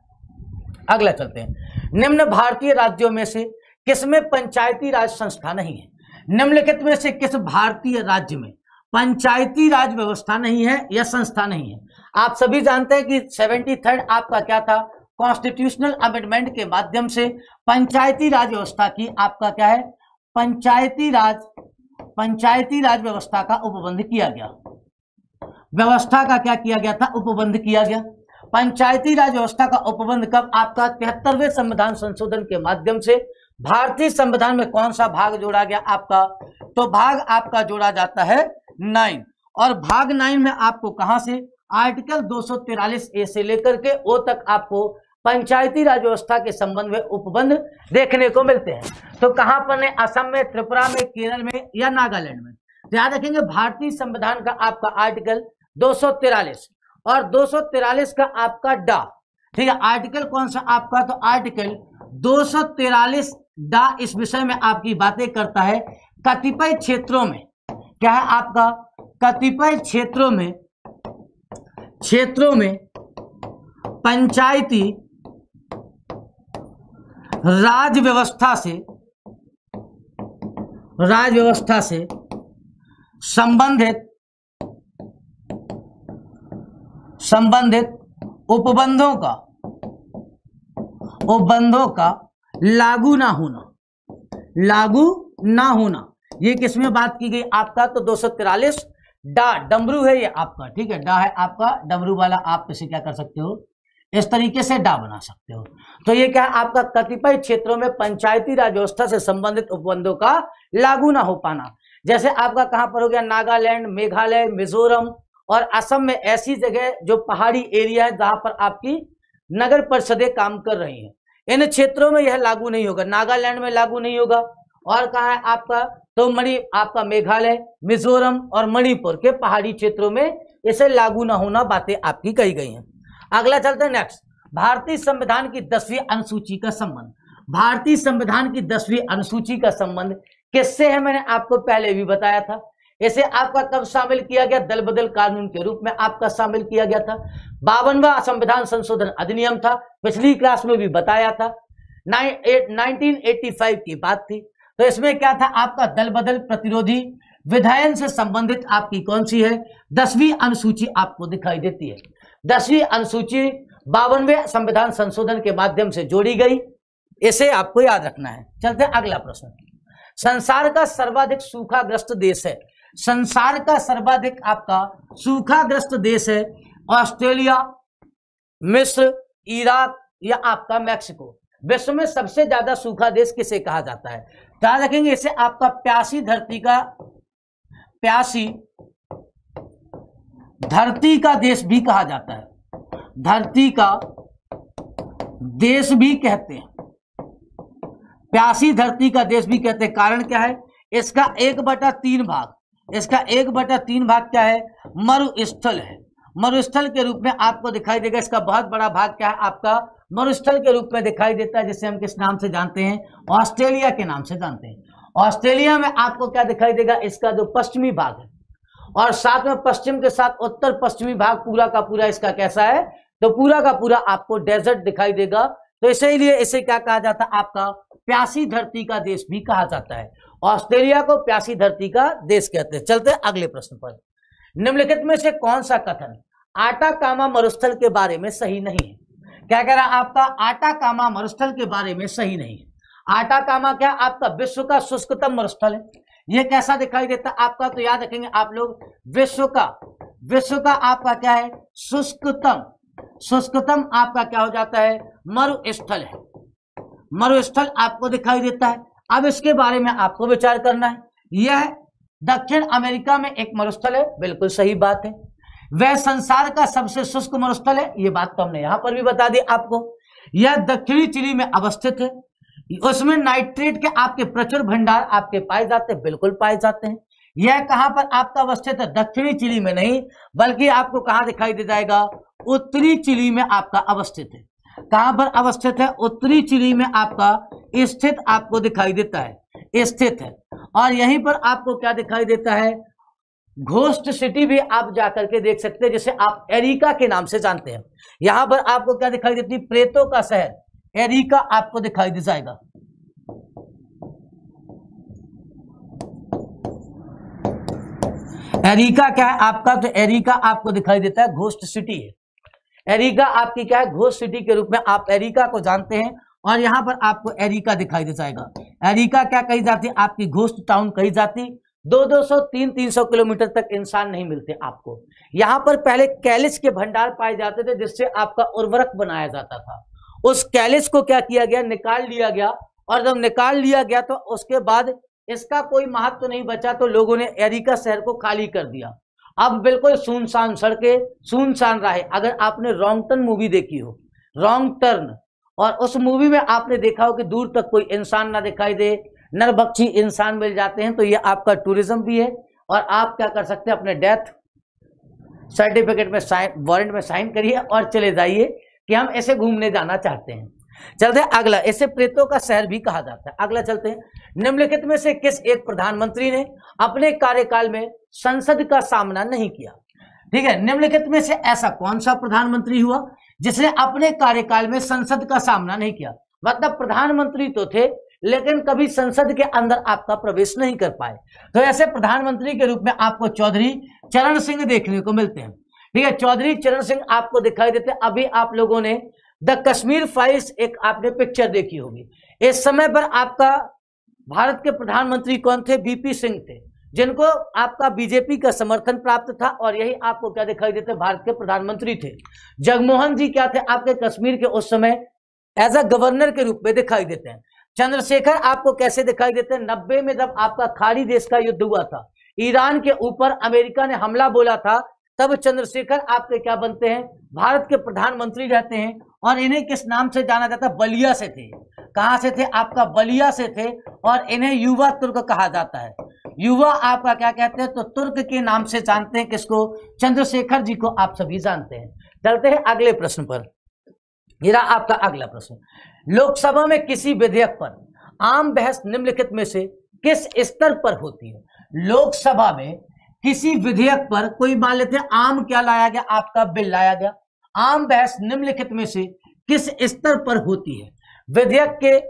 अगला चलते हैं। निम्न भारतीय राज्यों में से किसमें पंचायती राज संस्था नहीं है? निम्नलिखित में से किस भारतीय राज्य में पंचायती राज व्यवस्था नहीं है या संस्था नहीं है? आप सभी जानते हैं कि सेवेंटी थर्ड आपका क्या था, कॉन्स्टिट्यूशनल अमेंडमेंट के माध्यम से पंचायती राज व्यवस्था की आपका क्या है, पंचायती राज पंचायती राज व्यवस्था का उपबंध किया गया। व्यवस्था का क्या किया गया था, उपबंध किया गया। पंचायती राज व्यवस्था का उपबंध कब, आपका तिहत्तरवें संविधान संशोधन के माध्यम से। भारतीय संविधान में कौन सा भाग जोड़ा गया आपका, तो भाग आपका जोड़ा जाता है नाइन, और भाग नाइन में आपको कहां से, आर्टिकल दो सौ तिरालीस ए से लेकर के ओ तक आपको पंचायती राज व्यवस्था के संबंध में उपबंध देखने को मिलते हैं। तो कहां पर ने, असम में, त्रिपुरा में, केरल में या नागालैंड में। ध्यान रखेंगे भारतीय संविधान का आपका आर्टिकल दो सौ तिरालीस और दो सौ तिरालीस का आपका डा, ठीक है, आर्टिकल कौन सा आपका, तो आर्टिकल दो सौ तिरालीस डा इस विषय में आपकी बातें करता है। कतिपय क्षेत्रों में क्या है आपका, कतिपय क्षेत्रों में क्षेत्रों में पंचायती राज व्यवस्था से राज व्यवस्था से संबंधित संबंधित उपबंधों का उपबंधों का लागू ना होना, लागू ना होना, ये किसमें बात की गई आपका? तो दो सौ तिरालीस डा डमरू है ये आपका, ठीक है, डा है आपका डमरू वाला, आप इसे क्या कर सकते हो, इस तरीके से डा बना सकते हो। तो ये क्या है आपका? कतिपय क्षेत्रों में पंचायती राज व्यवस्था से संबंधित उपबंधों का लागू ना हो पाना। जैसे आपका कहां पर हो गया? नागालैंड, मेघालय, मिजोरम और असम में ऐसी जगह जो पहाड़ी एरिया है जहां पर आपकी नगर परिषदें काम कर रही हैं, इन क्षेत्रों में यह लागू नहीं होगा। नागालैंड में लागू नहीं होगा। और कहा है आपका? तो मणि आपका मेघालय, मिजोरम और मणिपुर के पहाड़ी क्षेत्रों में इसे लागू ना होना बातें आपकी कही गई हैं। अगला चलते हैं नेक्स्ट, भारतीय संविधान की दसवीं अनुसूची का संबंध। भारतीय संविधान की दसवीं अनुसूची का संबंध किससे है? मैंने आपको पहले भी बताया था। इसे आपका कब शामिल किया गया? दल बदल कानून के रूप में आपका शामिल किया गया था। बावनवा संविधान संशोधन अधिनियम था, पिछली क्लास में भी बताया था, नाइनटीन एटी फाइव की बात थी। तो इसमें क्या था आपका? दल बदल प्रतिरोधी विधायन से संबंधित आपकी कौन सी है? दसवीं अनुसूची आपको दिखाई देती है। दसवीं अनुसूची बावनवे संविधान संशोधन के माध्यम से जोड़ी गई, इसे आपको याद रखना है। चलते हैं अगला प्रश्न। संसार का सर्वाधिक सूखाग्रस्त देश है, संसार का सर्वाधिक आपका सूखाग्रस्त देश है ऑस्ट्रेलिया, मिस्र, इराक या आपका मैक्सिको। विश्व में सबसे ज्यादा सूखा देश किसे कहा जाता है? याद रखेंगे इसे आपका प्यासी धरती का प्यासी धरती का देश भी कहा जाता है, धरती का देश भी कहते हैं, प्यासी धरती का देश भी कहते हैं। कारण क्या है? इसका एक बटा तीन भाग इसका एक बटा तीन भाग क्या है? मरुस्थल है। मरुस्थल के रूप में आपको दिखाई देगा। इसका बहुत बड़ा भाग क्या है आपका? मरुस्थल के रूप में दिखाई देता है, जिसे हम किस नाम से जानते हैं? ऑस्ट्रेलिया के नाम से जानते हैं। ऑस्ट्रेलिया में आपको क्या दिखाई देगा? इसका जो पश्चिमी भाग है, और साथ में पश्चिम के साथ उत्तर पश्चिमी भाग पूरा का पूरा इसका कैसा है? तो पूरा का पूरा आपको डेजर्ट दिखाई देगा। तो इसीलिए इसे क्या कहा जाता है आपका? प्यासी धरती का देश भी कहा जाता है। ऑस्ट्रेलिया को प्यासी धरती का देश कहते हैं। चलते हैं अगले प्रश्न पर। निम्नलिखित में से कौन सा कथन आटाकामा मरुस्थल के बारे में सही नहीं है? क्या कह रहा है आपका? आटाकामा मरुस्थल के बारे में सही नहीं है। आटाकामा क्या आपका? विश्व का शुष्कतम मरुस्थल है। यह कैसा दिखाई देता है आपका? तो याद रखेंगे आप लोग, विश्व का विश्व का आपका क्या है? शुष्कतम शुष्कतम आपका क्या हो जाता है? मरुस्थल है। मरुस्थल आपको दिखाई देता है। अब इसके बारे में आपको विचार करना है। यह दक्षिण अमेरिका में एक मरुस्थल है, बिल्कुल सही बात है। वह संसार का सबसे शुष्क मरुस्थल है, यह बात तो हमने यहां पर भी बता दी आपको। यह दक्षिणी चिली में अवस्थित है। उसमें नाइट्रेट के आपके प्रचुर भंडार आपके पाए जाते हैं, बिल्कुल पाए जाते हैं। यह कहां पर आपका अवस्थित है? दक्षिणी चिली में नहीं, बल्कि आपको कहां दिखाई दे जाएगा? उत्तरी चिली में आपका अवस्थित है। कहां पर अवस्थित है? उत्तरी चिली में आपका स्थित आपको दिखाई देता है, स्थित है। और यहीं पर आपको क्या दिखाई देता है? घोस्ट सिटी भी आप जाकर के देख सकते हैं, जिसे आप एरिका के नाम से जानते हैं। यहां पर आपको क्या दिखाई देती है? प्रेतों का शहर एरिका आपको दिखाई दे जाएगा। एरिका क्या है आपका? तो एरिका आपको दिखाई देता है, घोस्ट सिटी है। एरिका आपकी क्या है? घोस्ट सिटी के रूप में आप एरिका को जानते हैं। और यहां पर आपको एरिका दिखाई दे जाएगा। एरिका क्या कही जाती है? आपकी घोस्ट टाउन कही जाती। दो दो सौ तीन तीन सौ किलोमीटर तक इंसान नहीं मिलते आपको। यहां पर पहले कैलिस के भंडार पाए जाते थे, जिससे आपका उर्वरक बनाया जाता था। उस कैलिस को क्या किया गया? निकाल लिया गया। और जब निकाल लिया गया तो उसके बाद इसका कोई महत्व नहीं बचा, तो लोगों ने एरिका शहर को खाली कर दिया। अब बिल्कुल सुनसान सड़कें, सुनसान राहें। अगर आपने रॉन्ग टर्न मूवी देखी हो, रॉन्ग टर्न, और उस मूवी में आपने देखा हो कि दूर तक कोई इंसान ना दिखाई दे, नरभक्षी इंसान मिल जाते हैं, तो ये आपका टूरिज्म भी है। और आप क्या कर सकते हैं? अपने डेथ सर्टिफिकेट में साइन, वारंट में साइन करिए और चले जाइए कि हम ऐसे घूमने जाना चाहते हैं। चलते हैं अगला। इसे प्रेतों का शहर भी कहा जाता है। अगला चलते हैं। निम्नलिखित में से किस एक प्रधानमंत्री ने अपने कार्यकाल में संसद का सामना नहीं किया? ठीक है, निम्नलिखित में से ऐसा कौन सा प्रधानमंत्री हुआ जिसने अपने कार्यकाल में संसद का सामना नहीं किया? मतलब प्रधानमंत्री तो थे, लेकिन कभी संसद के अंदर आपका प्रवेश नहीं कर पाए। तो ऐसे प्रधानमंत्री के रूप में आपको चौधरी चरण सिंह देखने को मिलते हैं। ठीक है, चौधरी चरण सिंह आपको दिखाई देते हैं। अभी आप लोगों ने द कश्मीर फाइल्स एक आपने पिक्चर देखी होगी। इस समय पर आपका भारत के प्रधानमंत्री कौन थे? बीपी सिंह थे, जिनको आपका बीजेपी का समर्थन प्राप्त था और यही आपको क्या दिखाई देते? भारत के प्रधानमंत्री थे। जगमोहन जी क्या थे? आपके कश्मीर के उस समय एज अ गवर्नर के रूप में दिखाई देते हैं। चंद्रशेखर आपको कैसे दिखाई देते हैं? नब्बे में जब आपका खाड़ी देश का युद्ध हुआ था, ईरान के ऊपर अमेरिका ने हमला बोला था, तब चंद्रशेखर आपके क्या बनते हैं? भारत के प्रधानमंत्री रहते हैं। और इन्हें किस नाम से जाना जाता? बलिया से थे। कहां से थे? आपका बलिया से थे। और इन्हें युवा तुर्क कहा जाता है। युवा आपका क्या कहते हैं? तो तुर्क के नाम से जानते हैं किसको? चंद्रशेखर जी को आप सभी जानते हैं। चलते हैं अगले प्रश्न पर। ये रहा आपका अगला प्रश्न। लोकसभा में किसी विधेयक पर आम बहस निम्नलिखित में से किस स्तर पर होती है? लोकसभा में किसी विधेयक पर कोई मान लेते हैं आम क्या लाया गया? आपका बिल लाया गया। आम बहस निम्नलिखित में से किस स्तर पर होती है? विधेयक के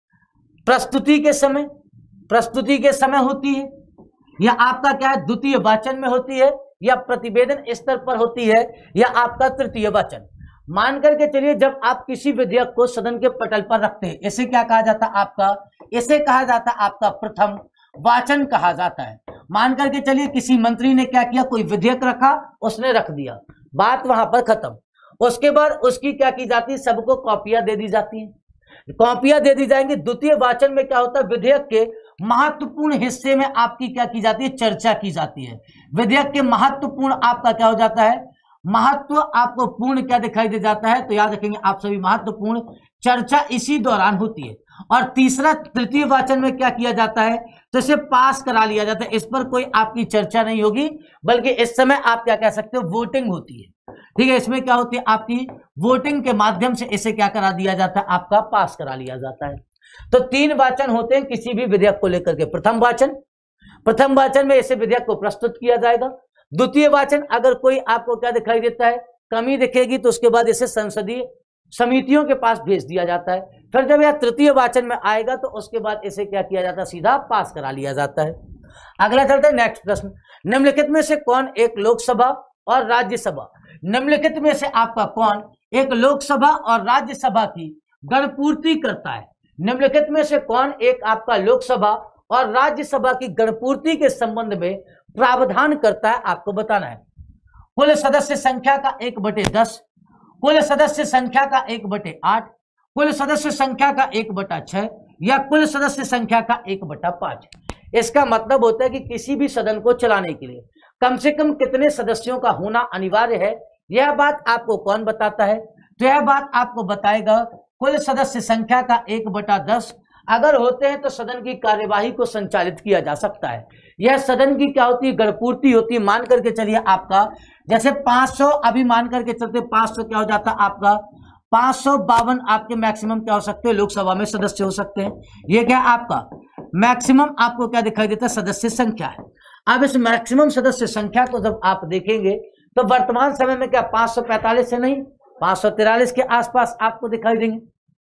प्रस्तुति के समय प्रस्तुति के समय होती है, या आपका क्या है द्वितीय वाचन में होती है, या प्रतिवेदन स्तर पर होती है, या आपका तृतीय वाचन? मान करके चलिए जब आप किसी विधेयक को सदन के पटल पर रखते हैं, इसे क्या कहा जाता है? आपका इसे कहा जाता है आपका प्रथम वाचन कहा जाता है। मान करके चलिए किसी मंत्री ने क्या किया? कोई विधेयक रखा, उसने रख दिया, बात वहां पर खत्म। उसके बाद उसकी क्या की जाती है? सबको कॉपियां दे दी जाती हैं। कॉपियां दे दी जाएंगी। द्वितीय वाचन में क्या होता है? विधेयक के महत्वपूर्ण हिस्से में आपकी क्या की जाती है? चर्चा की जाती है। विधेयक के महत्वपूर्ण आपका क्या हो जाता है? महत्व आपको पूर्ण क्या दिखाई दे जाता है? तो याद रखेंगे आप सभी, महत्वपूर्ण चर्चा इसी दौरान होती है। और तीसरा तृतीय वाचन में क्या किया जाता है? तो इसे पास करा लिया जाता है। इस पर कोई आपकी चर्चा नहीं होगी, बल्कि इस समय आप क्या कह सकते हो? वोटिंग होती है। ठीक है, इसमें क्या होती है? आपकी वोटिंग के माध्यम से इसे क्या करा दिया जाता है? आपका पास करा लिया जाता है। तो तीन वाचन होते हैं किसी भी विधेयक को लेकर के। प्रथम वाचन, प्रथम वाचन में इसे विधेयक को प्रस्तुत किया जाएगा। द्वितीय वाचन, अगर कोई आपको क्या दिखाई देता है? कमी दिखेगी, तो उसके बाद इसे संसदीय समितियों के पास भेज दिया जाता है। फिर जब यह तृतीय वाचन में आएगा तो उसके बाद इसे क्या किया जाता है? सीधा पास करा लिया जाता है। अगला चलते हैं नेक्स्ट प्रश्न। निम्नलिखित में से कौन एक लोकसभा और राज्यसभा निम्नलिखित में से आपका कौन एक लोकसभा और राज्यसभा की गणपूर्ति करता है? निम्नलिखित में से कौन एक आपका लोकसभा और राज्यसभा की गणपूर्ति के संबंध में प्रावधान करता है? आपको बताना है। कुल सदस्य संख्या का एक बटे दस, कुल सदस्य संख्या का एक बटे आठ, कुल सदस्य संख्या का एक बटा छह, या कुल सदस्य संख्या का एक बटा पांच। इसका मतलब होता है कि किसी भी सदन को चलाने के लिए कम से कम कितने सदस्यों का होना अनिवार्य है। यह बात आपको कौन बताता है? तो यह बात आपको बताएगा कुल सदस्य संख्या का एक बटा दस अगर होते हैं तो सदन की कार्यवाही को संचालित किया जा सकता है। यह सदन की क्या होती है? गणपूर्ति होती है। मान करके चलिए आपका जैसे पांच सौ, अभी मान करके चलते पांच सौ क्या हो जाता है? आपका पांच सौ बावन आपके मैक्सिमम क्या हो सकते हैं? लोकसभा में सदस्य हो सकते हैं। ये क्या आपका मैक्सिमम आपको क्या दिखाई देता है? सदस्य संख्या है। अब इस मैक्सिमम सदस्य संख्या को जब आप देखेंगे तो वर्तमान समय में क्या पांच सौ पैंतालीस से नहीं, पांच सौ तिरालीस के आसपास आपको दिखाई देंगे।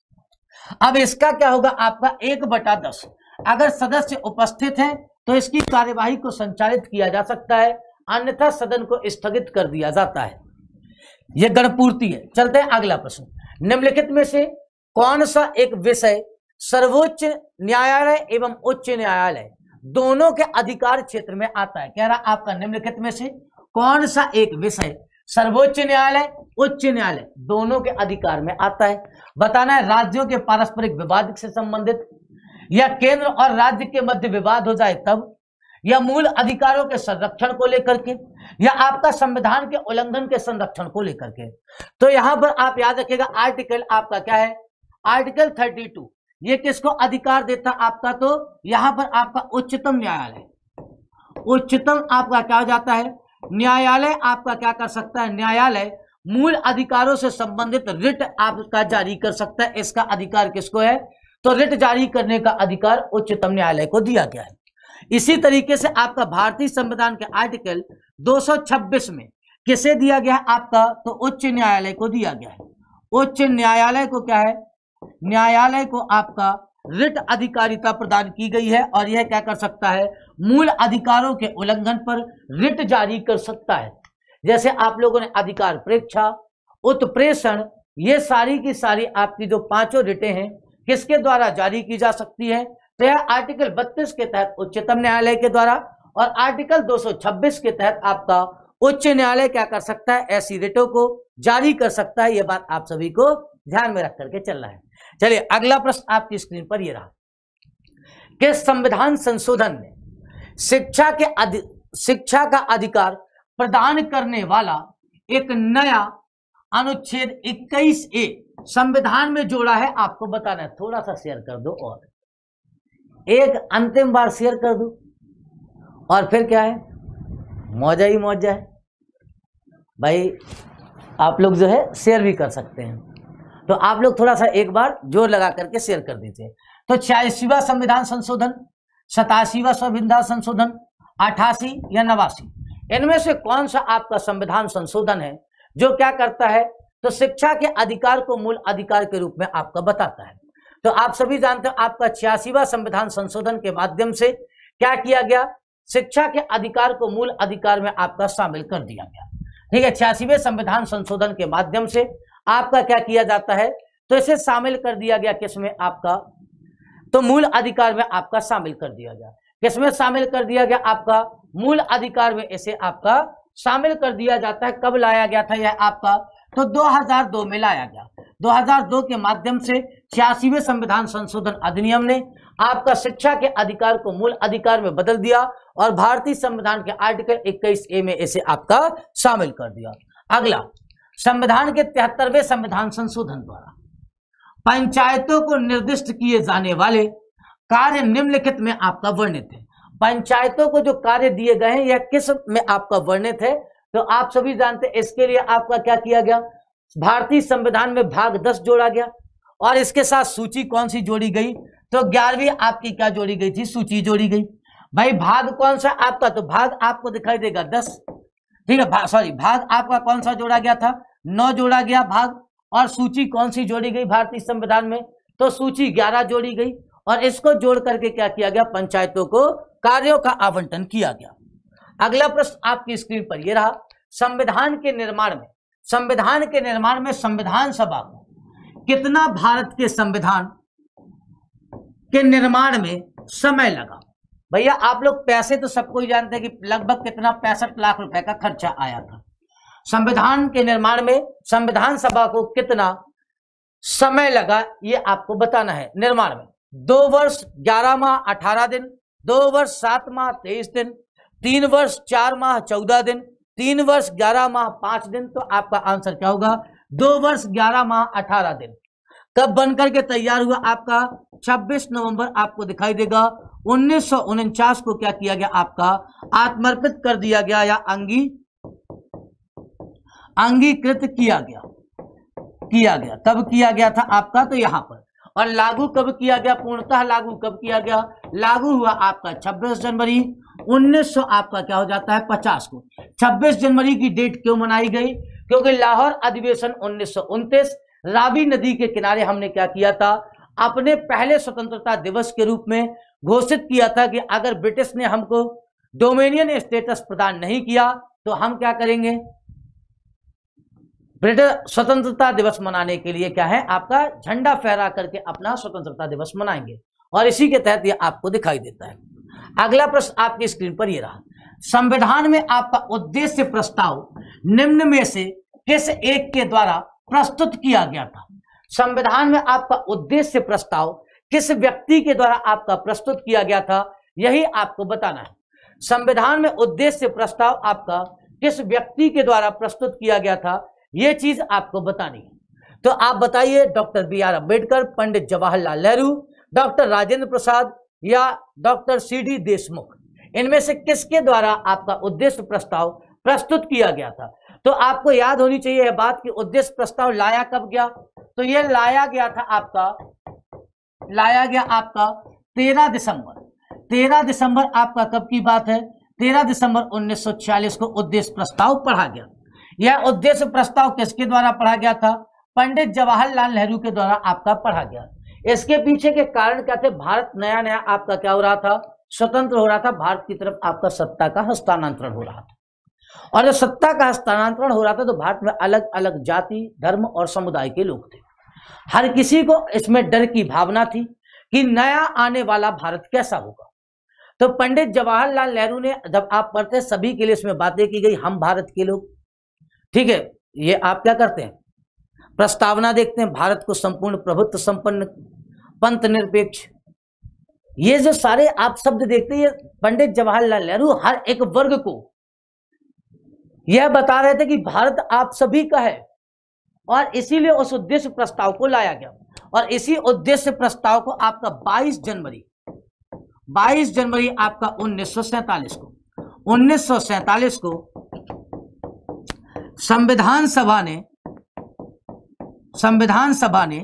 अब इसका क्या होगा? आपका एक बटा दस अगर सदस्य उपस्थित हैं तो इसकी कार्यवाही को संचालित किया जा सकता है, अन्यथा सदन को स्थगित कर दिया जाता है। यह गणपूर्ति है। चलते हैं अगला प्रश्न। निम्नलिखित में से कौन सा एक विषय सर्वोच्च न्यायालय एवं उच्च न्यायालय दोनों के अधिकार क्षेत्र में आता है? कह रहा आपका निम्नलिखित में से कौन सा एक विषय सर्वोच्च न्यायालय उच्च न्यायालय दोनों के अधिकार में आता है? बताना है। राज्यों के पारस्परिक विवाद से संबंधित, या केंद्र और राज्य के मध्य विवाद हो जाए तब, या मूल अधिकारों के संरक्षण को लेकर के, या आपका संविधान के उल्लंघन के संरक्षण को लेकर के। तो यहां पर आप याद रखिएगा आर्टिकल आपका क्या है? Article thirty two. ये किसको अधिकार देता आपका? तो यहां पर आपका उच्चतम न्यायालय, उच्चतम आपका क्या हो जाता है? न्यायालय आपका क्या कर सकता है? न्यायालय मूल अधिकारों से संबंधित रिट आपका जारी कर सकता है। इसका अधिकार किसको है? तो रिट जारी करने का अधिकार उच्चतम न्यायालय को दिया गया है। इसी तरीके से आपका भारतीय संविधान के आर्टिकल दो सौ छब्बीस में किसे दिया गया है? आपका तो उच्च न्यायालय को दिया गया है। उच्च न्यायालय को क्या है? न्यायालय को आपका रिट अधिकारिता प्रदान की गई है और यह क्या कर सकता है? मूल अधिकारों के उल्लंघन पर रिट जारी कर सकता है। जैसे आप लोगों ने अधिकार प्रेक्षा, उत्प्रेषण, ये सारी की सारी आपकी जो पांचों रिटें हैं किसके द्वारा जारी की जा सकती है? तो यह आर्टिकल बत्तीस के तहत उच्चतम न्यायालय के द्वारा और आर्टिकल दो सौ छब्बीस के तहत आपका उच्च न्यायालय क्या कर सकता है? ऐसी रिटों को जारी कर सकता है। यह बात आप सभी को ध्यान में रख करके चलना है। चलिए अगला प्रश्न आपकी स्क्रीन पर यह रहा कि संविधान संशोधन में शिक्षा के अधि शिक्षा का अधिकार प्रदान करने वाला एक नया अनुच्छेद इक्कीस ए संविधान में जोड़ा है। आपको बताना है, थोड़ा सा शेयर कर दो और एक अंतिम बार शेयर कर दो और फिर क्या है, मौजा ही मौजा है भाई। आप लोग जो है शेयर भी कर सकते हैं, तो आप लोग थोड़ा सा एक बार जोर लगा करके शेयर कर दीजिए। तो छियासीवा संविधान संशोधन, सतासीवा संविधान संशोधन, अठासी या नवासी, इनमें से कौन सा आपका संविधान संशोधन है जो क्या करता है? तो शिक्षा के अधिकार को मूल अधिकार के रूप में आपका बताता है। तो आप सभी जानते हो आपका छियासीवा संविधान संशोधन के माध्यम से क्या किया गया? शिक्षा के अधिकार को मूल अधिकार में आपका शामिल कर दिया गया। ठीक है, छियासीवें संविधान संशोधन के माध्यम से आपका क्या किया जाता है? तो इसे शामिल कर दिया गया किसमें? आपका तो मूल अधिकार में आपका शामिल कर दिया गया। किसमें शामिल कर दिया गया? आपका मूल अधिकार में इसे आपका शामिल कर दिया जाता है। कब लाया गया था यह आपका? तो दो हज़ार दो में लाया गया। दो हज़ार दो के माध्यम से छियासीवें संविधान संशोधन अधिनियम ने आपका शिक्षा के अधिकार को मूल अधिकार में बदल दिया और भारतीय संविधान के आर्टिकल इक्कीस ए में इसे आपका शामिल कर दिया। अगला, संविधान के तिहत्तरवें संविधान संशोधन द्वारा पंचायतों को निर्दिष्ट किए जाने वाले कार्य निम्नलिखित में आपका वर्णित है। पंचायतों को जो कार्य दिए गए हैं यह किस में आपका वर्णित है? तो आप सभी जानते हैं इसके लिए आपका क्या किया गया? भारतीय संविधान में भाग दस जोड़ा गया और इसके साथ सूची कौन सी जोड़ी गई? तो ग्यारहवीं आपकी क्या जोड़ी गई थी? सूची जोड़ी गई। भाई भाग कौन सा आपका? तो भाग आपको दिखाई देगा दस। ठीक है, सॉरी भाग आपका कौन सा जोड़ा गया था? नौ जोड़ा गया भाग। और सूची कौन सी जोड़ी गई भारतीय संविधान में? तो सूची ग्यारह जोड़ी गई और इसको जोड़ करके क्या किया गया? पंचायतों को कार्यों का आवंटन किया गया। अगला प्रश्न आपकी स्क्रीन पर यह रहा, संविधान के निर्माण में संविधान के निर्माण में संविधान सभा को कितना भारत के संविधान के निर्माण में समय लगा? भैया आप लोग पैसे तो सबको ही जानते हैं कि लगभग कितना पैंसठ लाख रुपए का खर्चा आया था। संविधान के निर्माण में संविधान सभा को कितना समय लगा ये आपको बताना है। निर्माण में दो वर्ष ग्यारह माह अठारह दिन, दो वर्ष सात माह तेईस दिन, तीन वर्ष चार माह चौदह दिन, तीन वर्ष ग्यारह माह पांच दिन। तो आपका आंसर क्या होगा? दो वर्ष ग्यारह माह अठारह दिन। कब बनकर के तैयार हुआ? आपका छब्बीस नवंबर आपको दिखाई देगा उन्नीस सौ उनचास को क्या किया गया? आपका आत्मर्पित कर दिया गया या अंगी अंगीकृत किया गया किया गया कब किया गया था आपका? तो यहां पर। और लागू कब किया गया? पूर्णतः लागू कब किया गया? लागू हुआ आपका छब्बीस जनवरी उन्नीस सौ आपका क्या हो जाता है? पचास को। छब्बीस जनवरी की डेट क्यों मनाई गई? क्योंकि लाहौर अधिवेशन उन्नीस सौ उनतीस रावी नदी के किनारे हमने क्या किया था? अपने पहले स्वतंत्रता दिवस के रूप में घोषित किया था कि अगर ब्रिटिश ने हमको डोमिनियन स्टेटस प्रदान नहीं किया तो हम क्या करेंगे? ब्रिटिश स्वतंत्रता दिवस मनाने के लिए क्या है? आपका झंडा फहरा करके अपना स्वतंत्रता दिवस मनाएंगे और इसी के तहत ये आपको दिखाई देता है। अगला प्रश्न आपकी स्क्रीन पर ये रहा, संविधान में आपका उद्देश्य प्रस्ताव निम्न में से किस एक के द्वारा प्रस्तुत किया गया था? संविधान में आपका उद्देश्य प्रस्ताव किस व्यक्ति के द्वारा आपका प्रस्तुत किया गया था? यही आपको बताना है। संविधान में उद्देश्य प्रस्ताव आपका किस व्यक्ति के द्वारा प्रस्तुत किया गया था, यह चीज आपको बतानी है। तो आप बताइए, doctor B R Ambedkar, Pandit Jawaharlal Nehru, doctor Rajendra Prasad या डॉक्टर सी डी देशमुख, इनमें से किसके द्वारा आपका उद्देश्य प्रस्ताव प्रस्तुत किया गया था? तो आपको याद होनी चाहिए यह बात कि उद्देश्य प्रस्ताव लाया कब गया? तो यह लाया गया था आपका लाया गया आपका तेरह दिसंबर तेरह दिसंबर आपका कब की बात है? तेरह दिसंबर उन्नीस सौ छियालीस को उद्देश्य प्रस्ताव पढ़ा गया। यह उद्देश्य प्रस्ताव किसके द्वारा पढ़ा गया था? पंडित जवाहरलाल नेहरू के द्वारा आपका पढ़ा गया। इसके पीछे के कारण क्या थे? भारत नया नया आपका क्या हो रहा था? स्वतंत्र हो रहा था, भारत की तरफ आपका सत्ता का हस्तांतरण हो रहा था। और जब सत्ता का हस्तांतरण हो रहा था तो भारत में अलग अलग जाति, धर्म और समुदाय के लोग थे। हर किसी को इसमें डर की भावना थी कि नया आने वाला भारत कैसा होगा। तो पंडित जवाहरलाल नेहरू ने, जब आप पढ़ते सभी के लिए इसमें बातें की गई, हम भारत के लोग, ठीक है, ये आप क्या करते हैं, प्रस्तावना देखते हैं, भारत को संपूर्ण प्रभुत्व संपन्न, पंथ निरपेक्ष, ये जो सारे आप शब्द देखते हैं, ये पंडित जवाहरलाल नेहरू हर एक वर्ग को यह बता रहे थे कि भारत आप सभी का है, और इसीलिए उस उद्देश्य प्रस्ताव को लाया गया। और इसी उद्देश्य प्रस्ताव को आपका बाईस जनवरी बाईस जनवरी आपका उन्नीस सौ सैंतालीस को उन्नीस सौ सैंतालीस को संविधान सभा ने संविधान सभा ने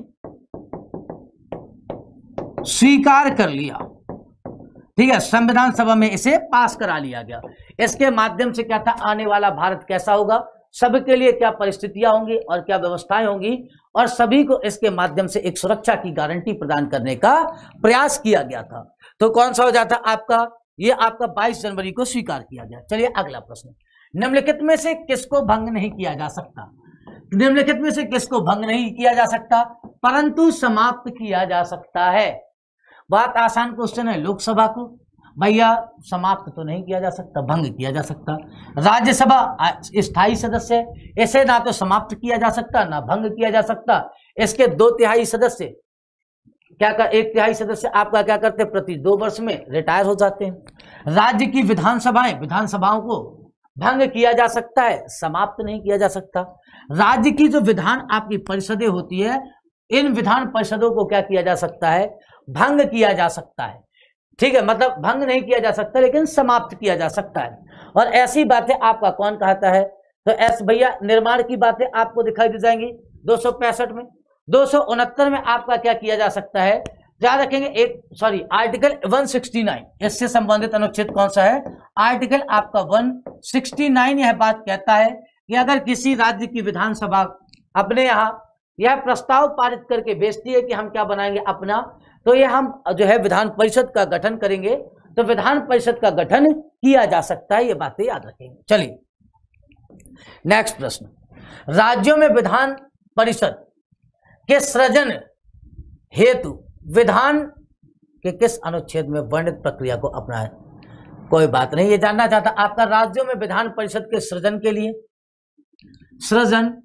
स्वीकार कर लिया। ठीक है, संविधान सभा में इसे पास करा लिया गया। इसके माध्यम से क्या था, आने वाला भारत कैसा होगा, सबके लिए क्या परिस्थितियां होंगी और क्या व्यवस्थाएं होंगी, और सभी को इसके माध्यम से एक सुरक्षा की गारंटी प्रदान करने का प्रयास किया गया था। तो कौन सा हो जाता आपका, ये आपका बाईस जनवरी को स्वीकार किया गया। चलिए अगला प्रश्न, निम्नलिखित में से किसको भंग नहीं किया जा सकता, निम्नलिखित में से किसको भंग नहीं किया जा सकता परंतु समाप्त किया जा सकता है। बहुत आसान क्वेश्चन है। लोकसभा को भैया समाप्त तो नहीं किया जा सकता, भंग किया जा सकता। राज्यसभा स्थायी सदस्य, इसे ना तो समाप्त किया जा सकता ना भंग किया जा सकता। इसके दो तिहाई सदस्य क्या कर, एक तिहाई सदस्य आपका क्या करते हैं, प्रति दो वर्ष में रिटायर हो जाते हैं। राज्य की विधानसभाएं, विधानसभाओं को भंग किया जा सकता है, समाप्त नहीं किया जा सकता। राज्य की जो विधान आपकी परिषदें होती है, इन विधान परिषदों को क्या किया जा सकता है, भंग किया जा सकता है। ठीक है, मतलब भंग नहीं किया जा सकता लेकिन समाप्त किया जा सकता है। और ऐसी बातें आपका कौन कहता है, तो ऐसे भैया निर्माण की बातें आपको दिखाई दे जाएंगी दो सौ पैंसठ में। दो सौ उनहत्तर में आपका क्या किया जा सकता है, याद रखेंगे, एक सॉरी आर्टिकल एक सौ उनहत्तर, इससे संबंधित अनुच्छेद कौन सा है, आर्टिकल आपका एक सौ उनहत्तर। यह बात कहता है कि अगर किसी राज्य की विधानसभा अपने यहाँ यह प्रस्ताव पारित करके भेजती है कि हम क्या बनाएंगे अपना, तो ये हम जो है विधान परिषद का गठन करेंगे, तो विधान परिषद का गठन किया जा सकता है। ये बातें याद रखेंगे। चलिए नेक्स्ट प्रश्न, राज्यों में विधान परिषद के सृजन हेतु विधान के किस अनुच्छेद में वर्णित प्रक्रिया को अपनाएं। कोई बात नहीं, ये जानना चाहता आपका, राज्यों में विधान परिषद के सृजन के लिए, सृजन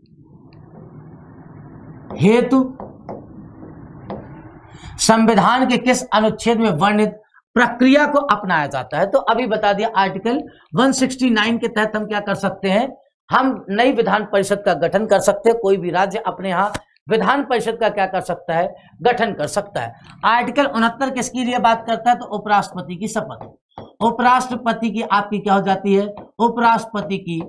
हेतु संविधान के किस अनुच्छेद में वर्णित प्रक्रिया को अपनाया जाता है। तो अभी बता दिया, आर्टिकल एक सौ उनहत्तर के तहत हम क्या कर सकते हैं, हम नई विधान परिषद का गठन कर सकते हैं। कोई भी राज्य अपने यहाँ विधान परिषद का क्या कर सकता है, गठन कर सकता है। आर्टिकल उनहत्तर किसके लिए बात करता है, तो उपराष्ट्रपति की शपथ। उपराष्ट्रपति की आपकी क्या हो जाती है, उपराष्ट्रपति की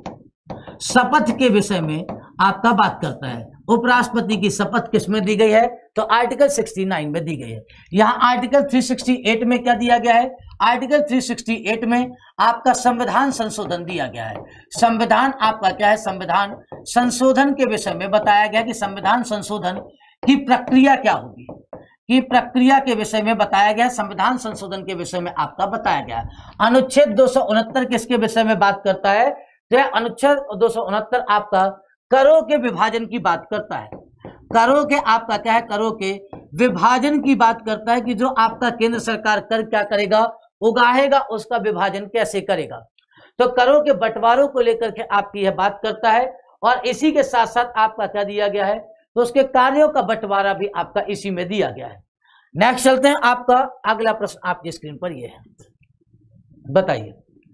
शपथ के विषय में आपका बात करता है। उपराष्ट्रपति की शपथ किसमें दी गई है, तो आर्टिकल उनहत्तर में दी गई है। यहाँ आर्टिकल तीन सौ अड़सठ में क्या दिया गया है, आर्टिकल तीन सौ अड़सठ में आपका संविधान संशोधन दिया गया है। संविधान आपका क्या है, संविधान संशोधन के विषय में बताया गया कि संविधान संशोधन की प्रक्रिया क्या होगी, की प्रक्रिया के विषय में बताया गया। संविधान संशोधन के विषय में आपका बताया गया। अनुच्छेद दो सौ उनहत्तर किसके विषय में बात करता है, तो अनुच्छेद दो सौ उनहत्तर आपका करों के विभाजन की बात करता है। करों के आपका क्या है, करों के विभाजन की बात करता है कि जो आपका केंद्र सरकार कर क्या करेगा, उगाहेगा, उसका विभाजन कैसे करेगा। तो करों के बंटवारों को लेकर के आपकी यह बात करता है। और इसी के साथ साथ आपका क्या दिया गया है, तो उसके कार्यों का बंटवारा भी आपका इसी में दिया गया है। नेक्स्ट चलते हैं, आपका अगला प्रश्न आपकी स्क्रीन पर यह है, बताइए,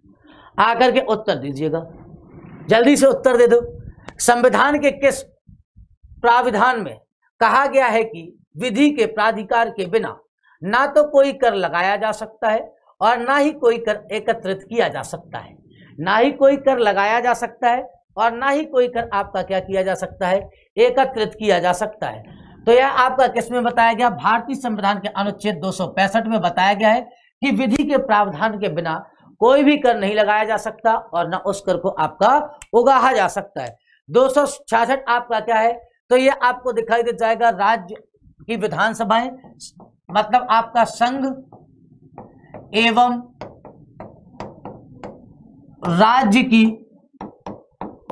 आकर के उत्तर दीजिएगा, जल्दी से उत्तर दे दो। संविधान के किस प्राविधान में कहा गया है कि विधि के प्राधिकार के बिना ना तो कोई कर लगाया जा सकता है और ना ही कोई कर एकत्रित किया जा सकता है, ना ही कोई कर लगाया जा सकता है और ना ही कोई कर आपका क्या किया जा सकता है, एकत्रित किया जा सकता है। तो यह आपका किसमें बताया गया, भारतीय संविधान के अनुच्छेद दो सौ पैंसठ में बताया गया है कि विधि के प्रावधान के बिना कोई भी कर नहीं लगाया जा सकता और ना उस कर को आपका उगाहा जा सकता है। दो सौ छियासठ आपका क्या है, तो ये आपको दिखाई दे जाएगा, राज्य की विधानसभाएं, मतलब आपका संघ एवं राज्य की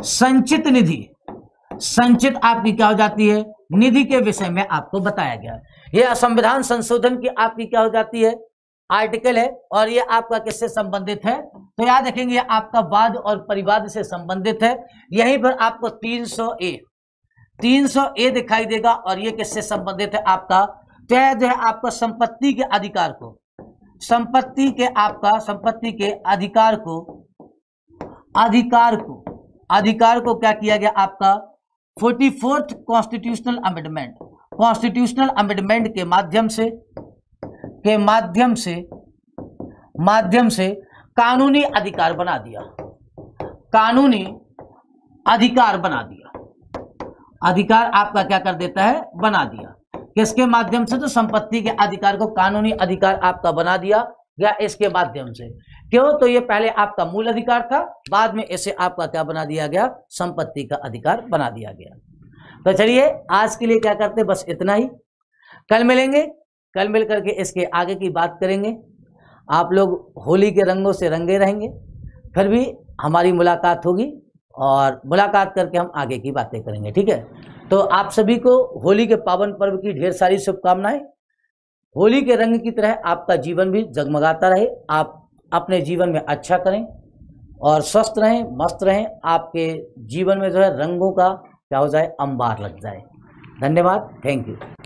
संचित निधि, संचित आपकी क्या हो जाती है, निधि के विषय में आपको बताया गया। यह संविधान संशोधन की आपकी क्या हो जाती है, आर्टिकल है, और ये आपका किससे संबंधित है, तो याद रखेंगे ये आपका वाद और परिवाद से संबंधित है। यहीं पर आपको तीन सौ ए तीन सौ ए दिखाई देगा, और ये किससे संबंधित है आपका, तो यह जो है आपका संपत्ति के अधिकार को, संपत्ति के आपका संपत्ति के अधिकार को अधिकार को अधिकार को क्या किया गया आपका forty fourth constitutional amendment, constitutional amendment के माध्यम से के माध्यम से माध्यम से कानूनी अधिकार बना दिया, कानूनी अधिकार बना दिया, अधिकार आपका क्या कर देता है, बना दिया। किसके माध्यम से, तो संपत्ति के अधिकार को कानूनी अधिकार आपका बना दिया गया इसके माध्यम से। क्यों, तो ये पहले आपका मूल अधिकार था, बाद में इसे आपका क्या बना दिया गया, संपत्ति का अधिकार बना दिया गया। तो चलिए आज के लिए क्या करते, बस इतना ही। कल मिलेंगे, कल मिल करके इसके आगे की बात करेंगे। आप लोग होली के रंगों से रंगे रहेंगे, फिर भी हमारी मुलाकात होगी और मुलाकात करके हम आगे की बातें करेंगे, ठीक है। तो आप सभी को होली के पावन पर्व की ढेर सारी शुभकामनाएं। होली के रंग की तरह आपका जीवन भी जगमगाता रहे, आप अपने जीवन में अच्छा करें और स्वस्थ रहें, मस्त रहें, आपके जीवन में जो है रंगों का क्या हो जाए, अंबार लग जाए। धन्यवाद, थैंक यू।